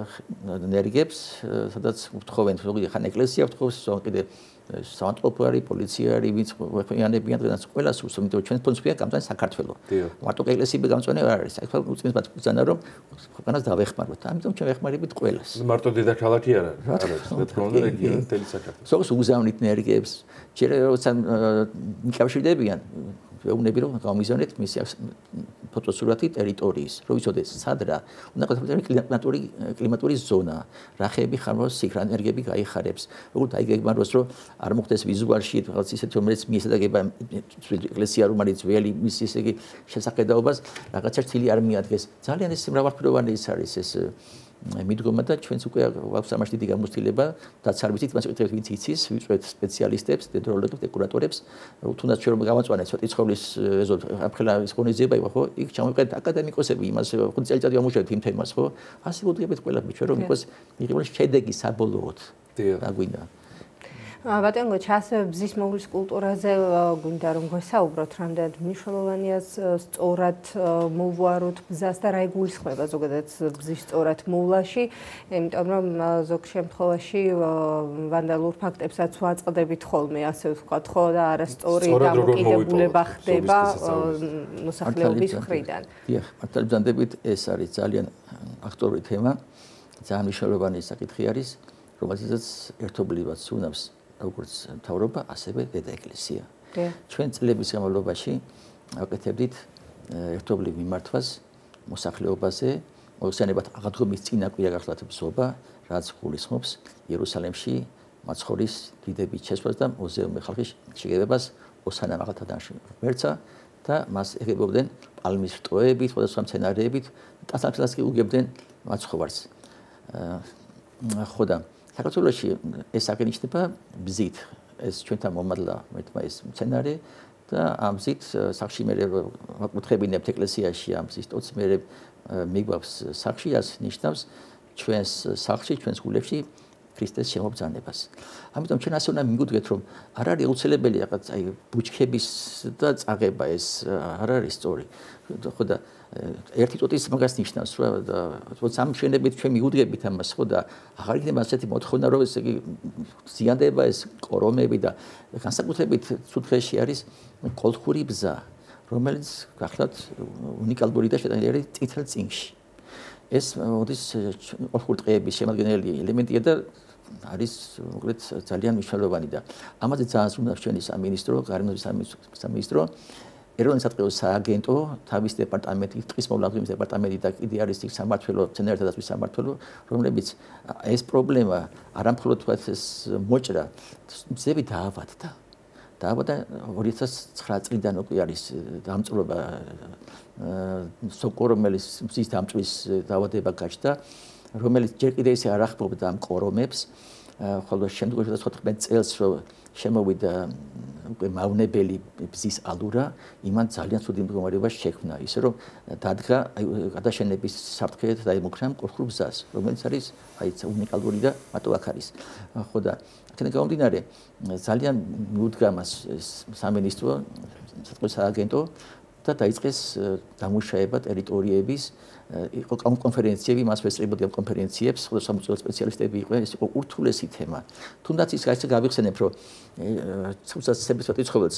ენერგიებს სადაც ვთხოვენ ზოგი ხან ეკლესია ვთხოვს ზოგი კიდე სამწყობო არის პოლიცია არის ვინც ხიანებიან დღეს ყველა სურს იმიტომ ჩვენ ფონდს ქვია გამწვანე საქართველო მარტო ეკლესიები გამწვანე არ არის აქ უწმინდეს მათ ბრძანა რომ ქვეყანას დავეხმაროთ ამიტომ ჩვენ ვეხმარებით ყველას მარტო დედაქალაქი არ არის რა თქმა უნდა რეგიონი მთელი საქართველო ზოგს უგზავნით ენერგიებს ჯერ როცა მიკავშირდებიან ვეუბნები რომ გამიზონეთ მისი ფოტოსურათი ტერიტორიის რომ ვიცოდეს სად რა უნდა გქონდეს კლიმატური ზონა რახეები ხარბოს სიქრა ენერგიები გაიხარებს როგორ დაიგეგმაროს რომ არ მოხდეს ვიზუალში რაღაც ისეთი რომელიც მიესადაგება ეკლესია რომ არის ძველი მის ისე იგი შესახედაობას რაღაცა რთილი არ მიადგეს ძალიან ეს მრავალფეროვანი ის არის ეს მიდგომა და ჩვენც უკვე გვაქვს ამაში დიდი გამოცდილება და არ ვიცით მას ვიტყვით ვინც იცის ვიწვევთ სპეციალისტებს დედროლოგებს დეკორატორებს თუნდაც ჩვენ რომ გავაწვანეთ სვეტიცხოვლის ეზო აფხელა ის ღონისძიება იყო ხო იქ ჩამოვიყენეთ აკადემიკოსები იმას 5 წელიწადი ამუშავეთ იმ თემას ხო ასე ვუდგებით ყველაფერი ჩვენ რომ იყოს მიღებული შედეგი საბოლოოდ რა გვინდა ბატონო გოჩა ასე ბზის მოვლის კულტურაზე გვინდა რომ გვესაუბროთ რამდენად მნიშვნელოვანია სწორად მოვუაროთ ბზას და რა იგულისხმება ზოგადად ბზის სწორად მოვლაში იმიტომ რომ ზოგ შემთხვევაში ვანდალურ ფაქტებსაც ვაწყდებით ხოლმე ასე ვთქვათ ხო და არასწორი დამოკიდებულება ხდება მოსახლეობის მხრიდან დიახ მართლა ბრძანდებით ეს არის ძალიან აქტუალური თემა ძალიან მნიშვნელოვანი საკითხი არის რომელსაც ერთობლივად სუნავს როგორც მთავრობა, ასევე დედა ეკლესია. ჩვენ წლების განმავლობაში ვაკეთებდით ერთობლივ მიმართვას მოსახლეობაზე, მოიხსენებათ აღდგომის წინაკვირა გახლავთ ბზობა, რაც გულისხმობს იერუსალიმში მაცხოვრის დიდების შესვლას და მუზეუმი ხალხის შეგებებას ოსანა მაღალთადანში მერცა და მას ეგებობდნენ პალმის რტოებით, სხვადასხვა მცენარეებით, ტანსაცმელს კი უგებდნენ მაცხოვარს. ხო და საქართველოში ეს აღინიშნება ბზით ეს ჩვენთან მომადლა მეთმა ეს მცენარე და ამ ბზით სახში მე ვაკუთხებინებთ ეკლესიაში ამ ბზის ტოტს მე მიგვაქვს სახში ას ნიშნავს ჩვენს სახში ჩვენს გულებში ქრისტეს შემობრძანებას. ამიტომ ჩვენ ასე უნდა მიგვიდგეთ, რომ არ არის აუცილებელი რაღაც აი ბუჩქების და წაღება ეს არ არის სწორი. ხო და ერთი წუთის მაგას ნიშნავს, რომ თორე ამ მშვენივრებით ჩვენ მიუდგებით ამას, ხო და აღარ იქნება ასეთი მოთხოვნა, რომ ესე იგი ზიანდება ეს კორომები და განსაკუთრებით ცუდ ხელში არის კოლხური ბზა, რომელიც გახლავთ უნიკალური და შეტანილი წითელ წინგში. ეს მოდის კოლხური ტყეების შემადგენელი ელემენტია და არის მოკლედ ძალიან მნიშვნელოვანი და ამაზე ძალიან უნდა ჩვენი სამინისტრო, გარემოების სამინისტრო ეროვნული სატყეო სააგენტო, თავის დეპარტამენტი, ტყის მოვლა-მოვლის დეპარტამენტი და კიდე არის ის სამმართველო, მცენარეთა დაცვის სამმართველო, რომლებიც ეს პრობლემა არამხოლოდ თქვათ ეს მოჭრა, მზები დაავადდა. დაავადდა 2009 წლიდან უკვე არის დამწვრობა სოკორომელის მზის დამწვრის დაავადება გაჩნდა, რომელიც ჯერ კიდევ ისე არ ახმობდა ამ კორომებს, ხოლო შემდგომში 2019 წელს რომ შემოვიდა უკვე მავნებელი ბზის ალურა, იმან ძალიან ცუდი მდგომარეობა შექმნა, ისე რომ დადგა გადაშენების საფრთხე დაემუქრა კოლხურ ბზას, რომელიც არის აი უნიკალური და მარტო აქ არის. ხო და აქედან გამომდინარე ძალიან მიუდგა მას სამინისტრო, სატყეო სააგენტო და დაიწყეს დამუშავება ტერიტორიების იყო კონფერენციები, მას ვესწრებოდი ამ კონფერენციებს, ხოლო სამწუხარო სპეციალისტები იყვნენ, ეს იყო ურთულესი თემა. თუნდაც ის გაიცე გავიხსენებ, რომ ცუცაცების ცხოველს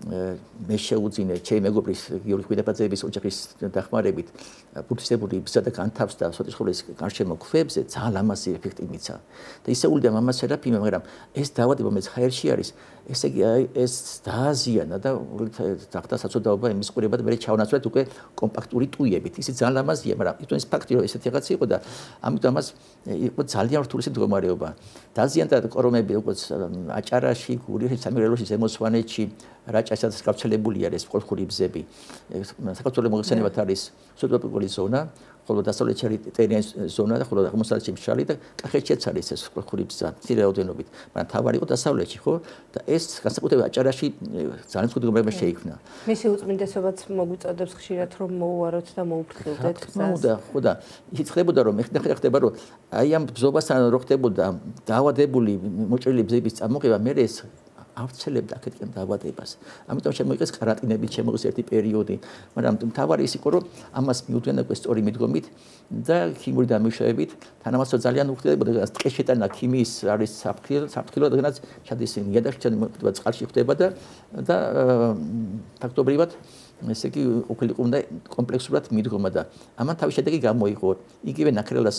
მე შეუძინე ჩემი მეგობრის გიორგი ხვიდაბაძეების ოჯახის დახმარებით ფუთისებური ბზა და განთავსდა ცხოველის გარშემო ქვებზე ძალიან ლამაზი ეფექტი მიცა. და ისეულდა მამას სერაფიმე, მაგრამ ეს დაავადება რომელიც ჰაერში არის, ესე იგი ეს დააზიანა და დახტა საწოდაობა იმის ყურება და მე ჩავნაცვლეთ უკვე კომპაქტური ტუიებით. ისე ძალიან ლამაზია, მაგრამ ის ფაქტი რომ ესეთი რაღაცა იყო და ამიტომ ამას იყო ძალიან რთული მდგომარეობა. დაზიანდა კორომები როგორც აჭარაში, გურიაში, სამეგრელოში, ზემოსვანეთში, რაჭასაც გავრცელებული არის კოლხური ბზები. საქართველოს მოიხსენებათ არის სუბტროპიკული ზონა, ხოლო დასავლეთში არის ტენიან ზონა და ხოლო აღმოსავლეთში მშრალი და კახეთშიც არის ეს კოლხური ბზა მცირე რაოდენობით, მაგრამ თავარი იყო დასავლეთში, ხო? და ეს განსაკუთრებით აჭარაში ძალიან ცუდი მდგომარეობა შეიქმნა. მისი უწმინდესობაც მოგვიწოდებს ხშირად რომ მოუაროთ და მოუფრთხილდეთ გზას. ხო და ის ხდებოდა რომ ხდება რომ აი ამ ბზობასთან რო ხდებოდა დაავადებული მოჭრილი ბზების წარმოყება, მე ეს ავრცელებდა აქეთკენ დაავადებას. ამიტომ შემოიღეს კარანტინებით, შემოიღეს ერთი პერიოდი, მაგრამ მთავარი ის იყო, რომ ამას მიუძღვენა უკვე სწორი მიდგომით და ქიმიური დამუშავებით, თანამასო ძალიან უხდებოდა ტყეს შეტანა ქიმიის არის საფრთხილო, რადგანაც ჩადის ნიადაგში, ხდება წყალში ხდება და ფაქტობრივად ესე იგი უკვე კომპლექსურად მიდგომა და ამან თავის შედეგი გამოიღო. იგივე ნაქრელას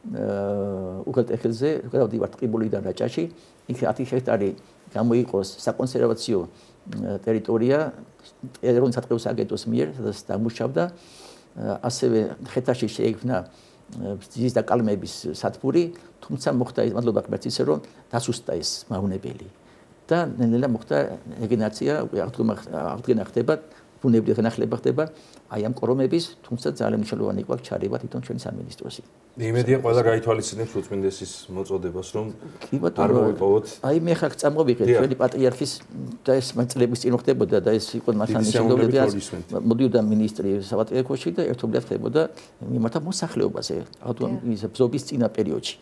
უღელტეხილზე, გადავდივართ ტყიბულიდან რაჭაში, იქ 10 ჰექტარი გამოიყოს საკონსერვაციო ტერიტორია ეროვნული სატყეო სააგენტოს მიერ, სადაც დამუშავდა, ასევე ხეთაში შეიქმნა ბზის დაკალმების სადგური, თუმცა მოხდა ის მადლობა ღმერთს ისე რომ დასუსტა ეს მავნებელი და ნელ-ნელა მოხდა რეგენერაცია, აღდგენა ხდება, ბუნებრივი განახლება ხდება აი ამ კორომების, თუმცა ძალიან მნიშვნელოვანი იყო ჩარევა თვითონ ჩვენი სამინისტროსი. იმედია ყველა გაითვალისწინებს უწმინდესის მოწოდებას, რომ არ მოვიპოვოთ. აი მე ხარ წამოვიღეთ ჩვენი პატრიარქის და ეს მასწავლების წინ ხდებოდა და ეს იყო მართლა მნიშვნელოვანი. მოდიოდა ministri საპატრიარქოში და ერთობლივად ხდებოდა მიმართა მოსახლეობაზე, ის ბზობის წინა პერიოდში.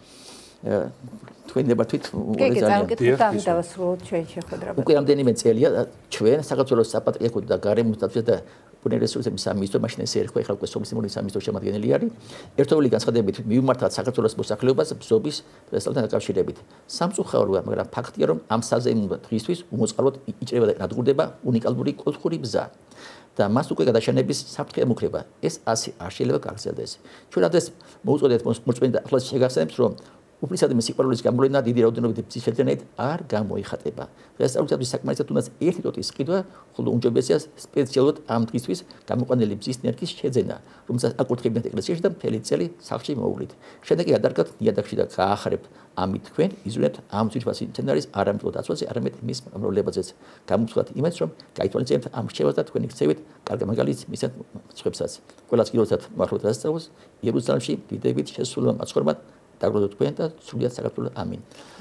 თქვენ ნებართვით ძალიან დავასრულოთ ჩვენ შეხვედრა. უკვე რამდენიმე წელია ჩვენ საქართველოს საპატრიარქო და გარემოს დაცვის და ბუნებრივი რესურსების სამინისტრო, მაშინ ესე ერქვა, ეხლა უკვე სოციალური სამინისტრო შემადგენელი არის. ერთობლივი განცხადებით მივმართათ საქართველოს მოსახლეობას ბზობის დღესასწაულთან დაკავშირებით. სამწუხაროა, მაგრამ ფაქტია, რომ ამ საზეიმო დღისთვის უმოწყალოდ იჭრება და ნადგურდება უნიკალური კოლხური ბზა. და მას უკვე გადაშენების საფრთხე ემუქრება. ეს ასე არ შეიძლება გაგრძელდეს. ჩვენ ადრეს მოუწოდეთ მოწმენდა ახლა შეგახსენებთ, რომ უფლისადმი სიყვარულის გამოვლენა დიდი რაოდენობით ბზის შეძენით არ გამოიხატება. დღესასწაულისათვის საკმარისად უნდა ერთი ტოტის ყიდვა, ხოლო უმჯობესია სპეციალურად ამ დღისთვის გამოყვანილი ბზის ნერგის შეძენა, რომელსაც აკურთხებინათ ეკლესიაში და მთელი წელი სახლში მოუვლით. შემდეგ კი ადარგათ ნიადაგში და გაახარებთ ამით თქვენ იზოლეთ ამ ძვირფასი მცენარის არამხოლოდ დაცვაზე, არამედ მის მომრავლობაზეც. გამოვსვათ იმას, რომ გაითვალისწინებთ ამ რჩევას და თქვენი ქცევით კარგი მაგალითს მისცეთ სხვებსაც. ყველას გილოცავთ მართლად დასწავლოს იერუსალიმში დიდებით შესულმა მაცხოვრებლად დაგროვოთ თქვენ და სრულიად საქართველოს ამინ.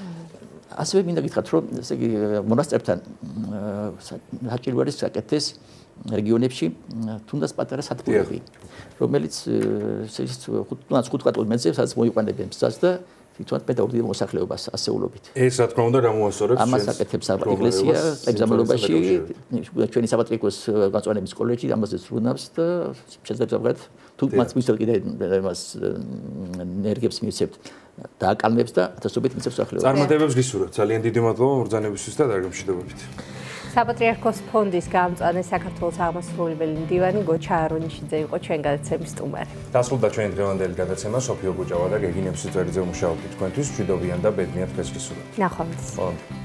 ასევე მინდა გითხრათ, რომ ესე იგი მონასტერთან საჭირო არის საკეთდეს რეგიონებში თუნდაც პატარა სადგურები, რომელიც 5 კატოლიკურ მეტზე, სადაც მოიყვანებენ ბზას და თვითონ პედაგოგიური მოსახლეობას ასეულობით. ეს რა თქმა უნდა გამოასწორებს ამას აკეთებს ეგრესია ეგზამენობაში ჩვენი საპატრიარქოს განწყობების კოლეჯი ამაზე ზრუნავს და შესაძლებლად თუ მათ მისცემთ კიდე იმას ენერგიებს მისცემთ დააკალმებს და ათასობით მისცემს მოსახლეობას. წარმატებებს გისურვებთ. ძალიან დიდი მადლობა მობრძანებისთვის და დაგემშვიდობებით. საპატრიარქოს ფონდის გამწვანე საქართველოს აღმასრულებელი მდივანი გოჩა არონიშიძე იყო ჩვენ გადაცემის სტუმარი. დასრულდა ჩვენი დღევანდელი გადაცემა. სოფიო გუჯავა და გეგინებს წერიძე მუშაობთ თქვენთვის. მშვიდობიან და ბედნიერ დღეს გისურვებთ. ნახვამდის.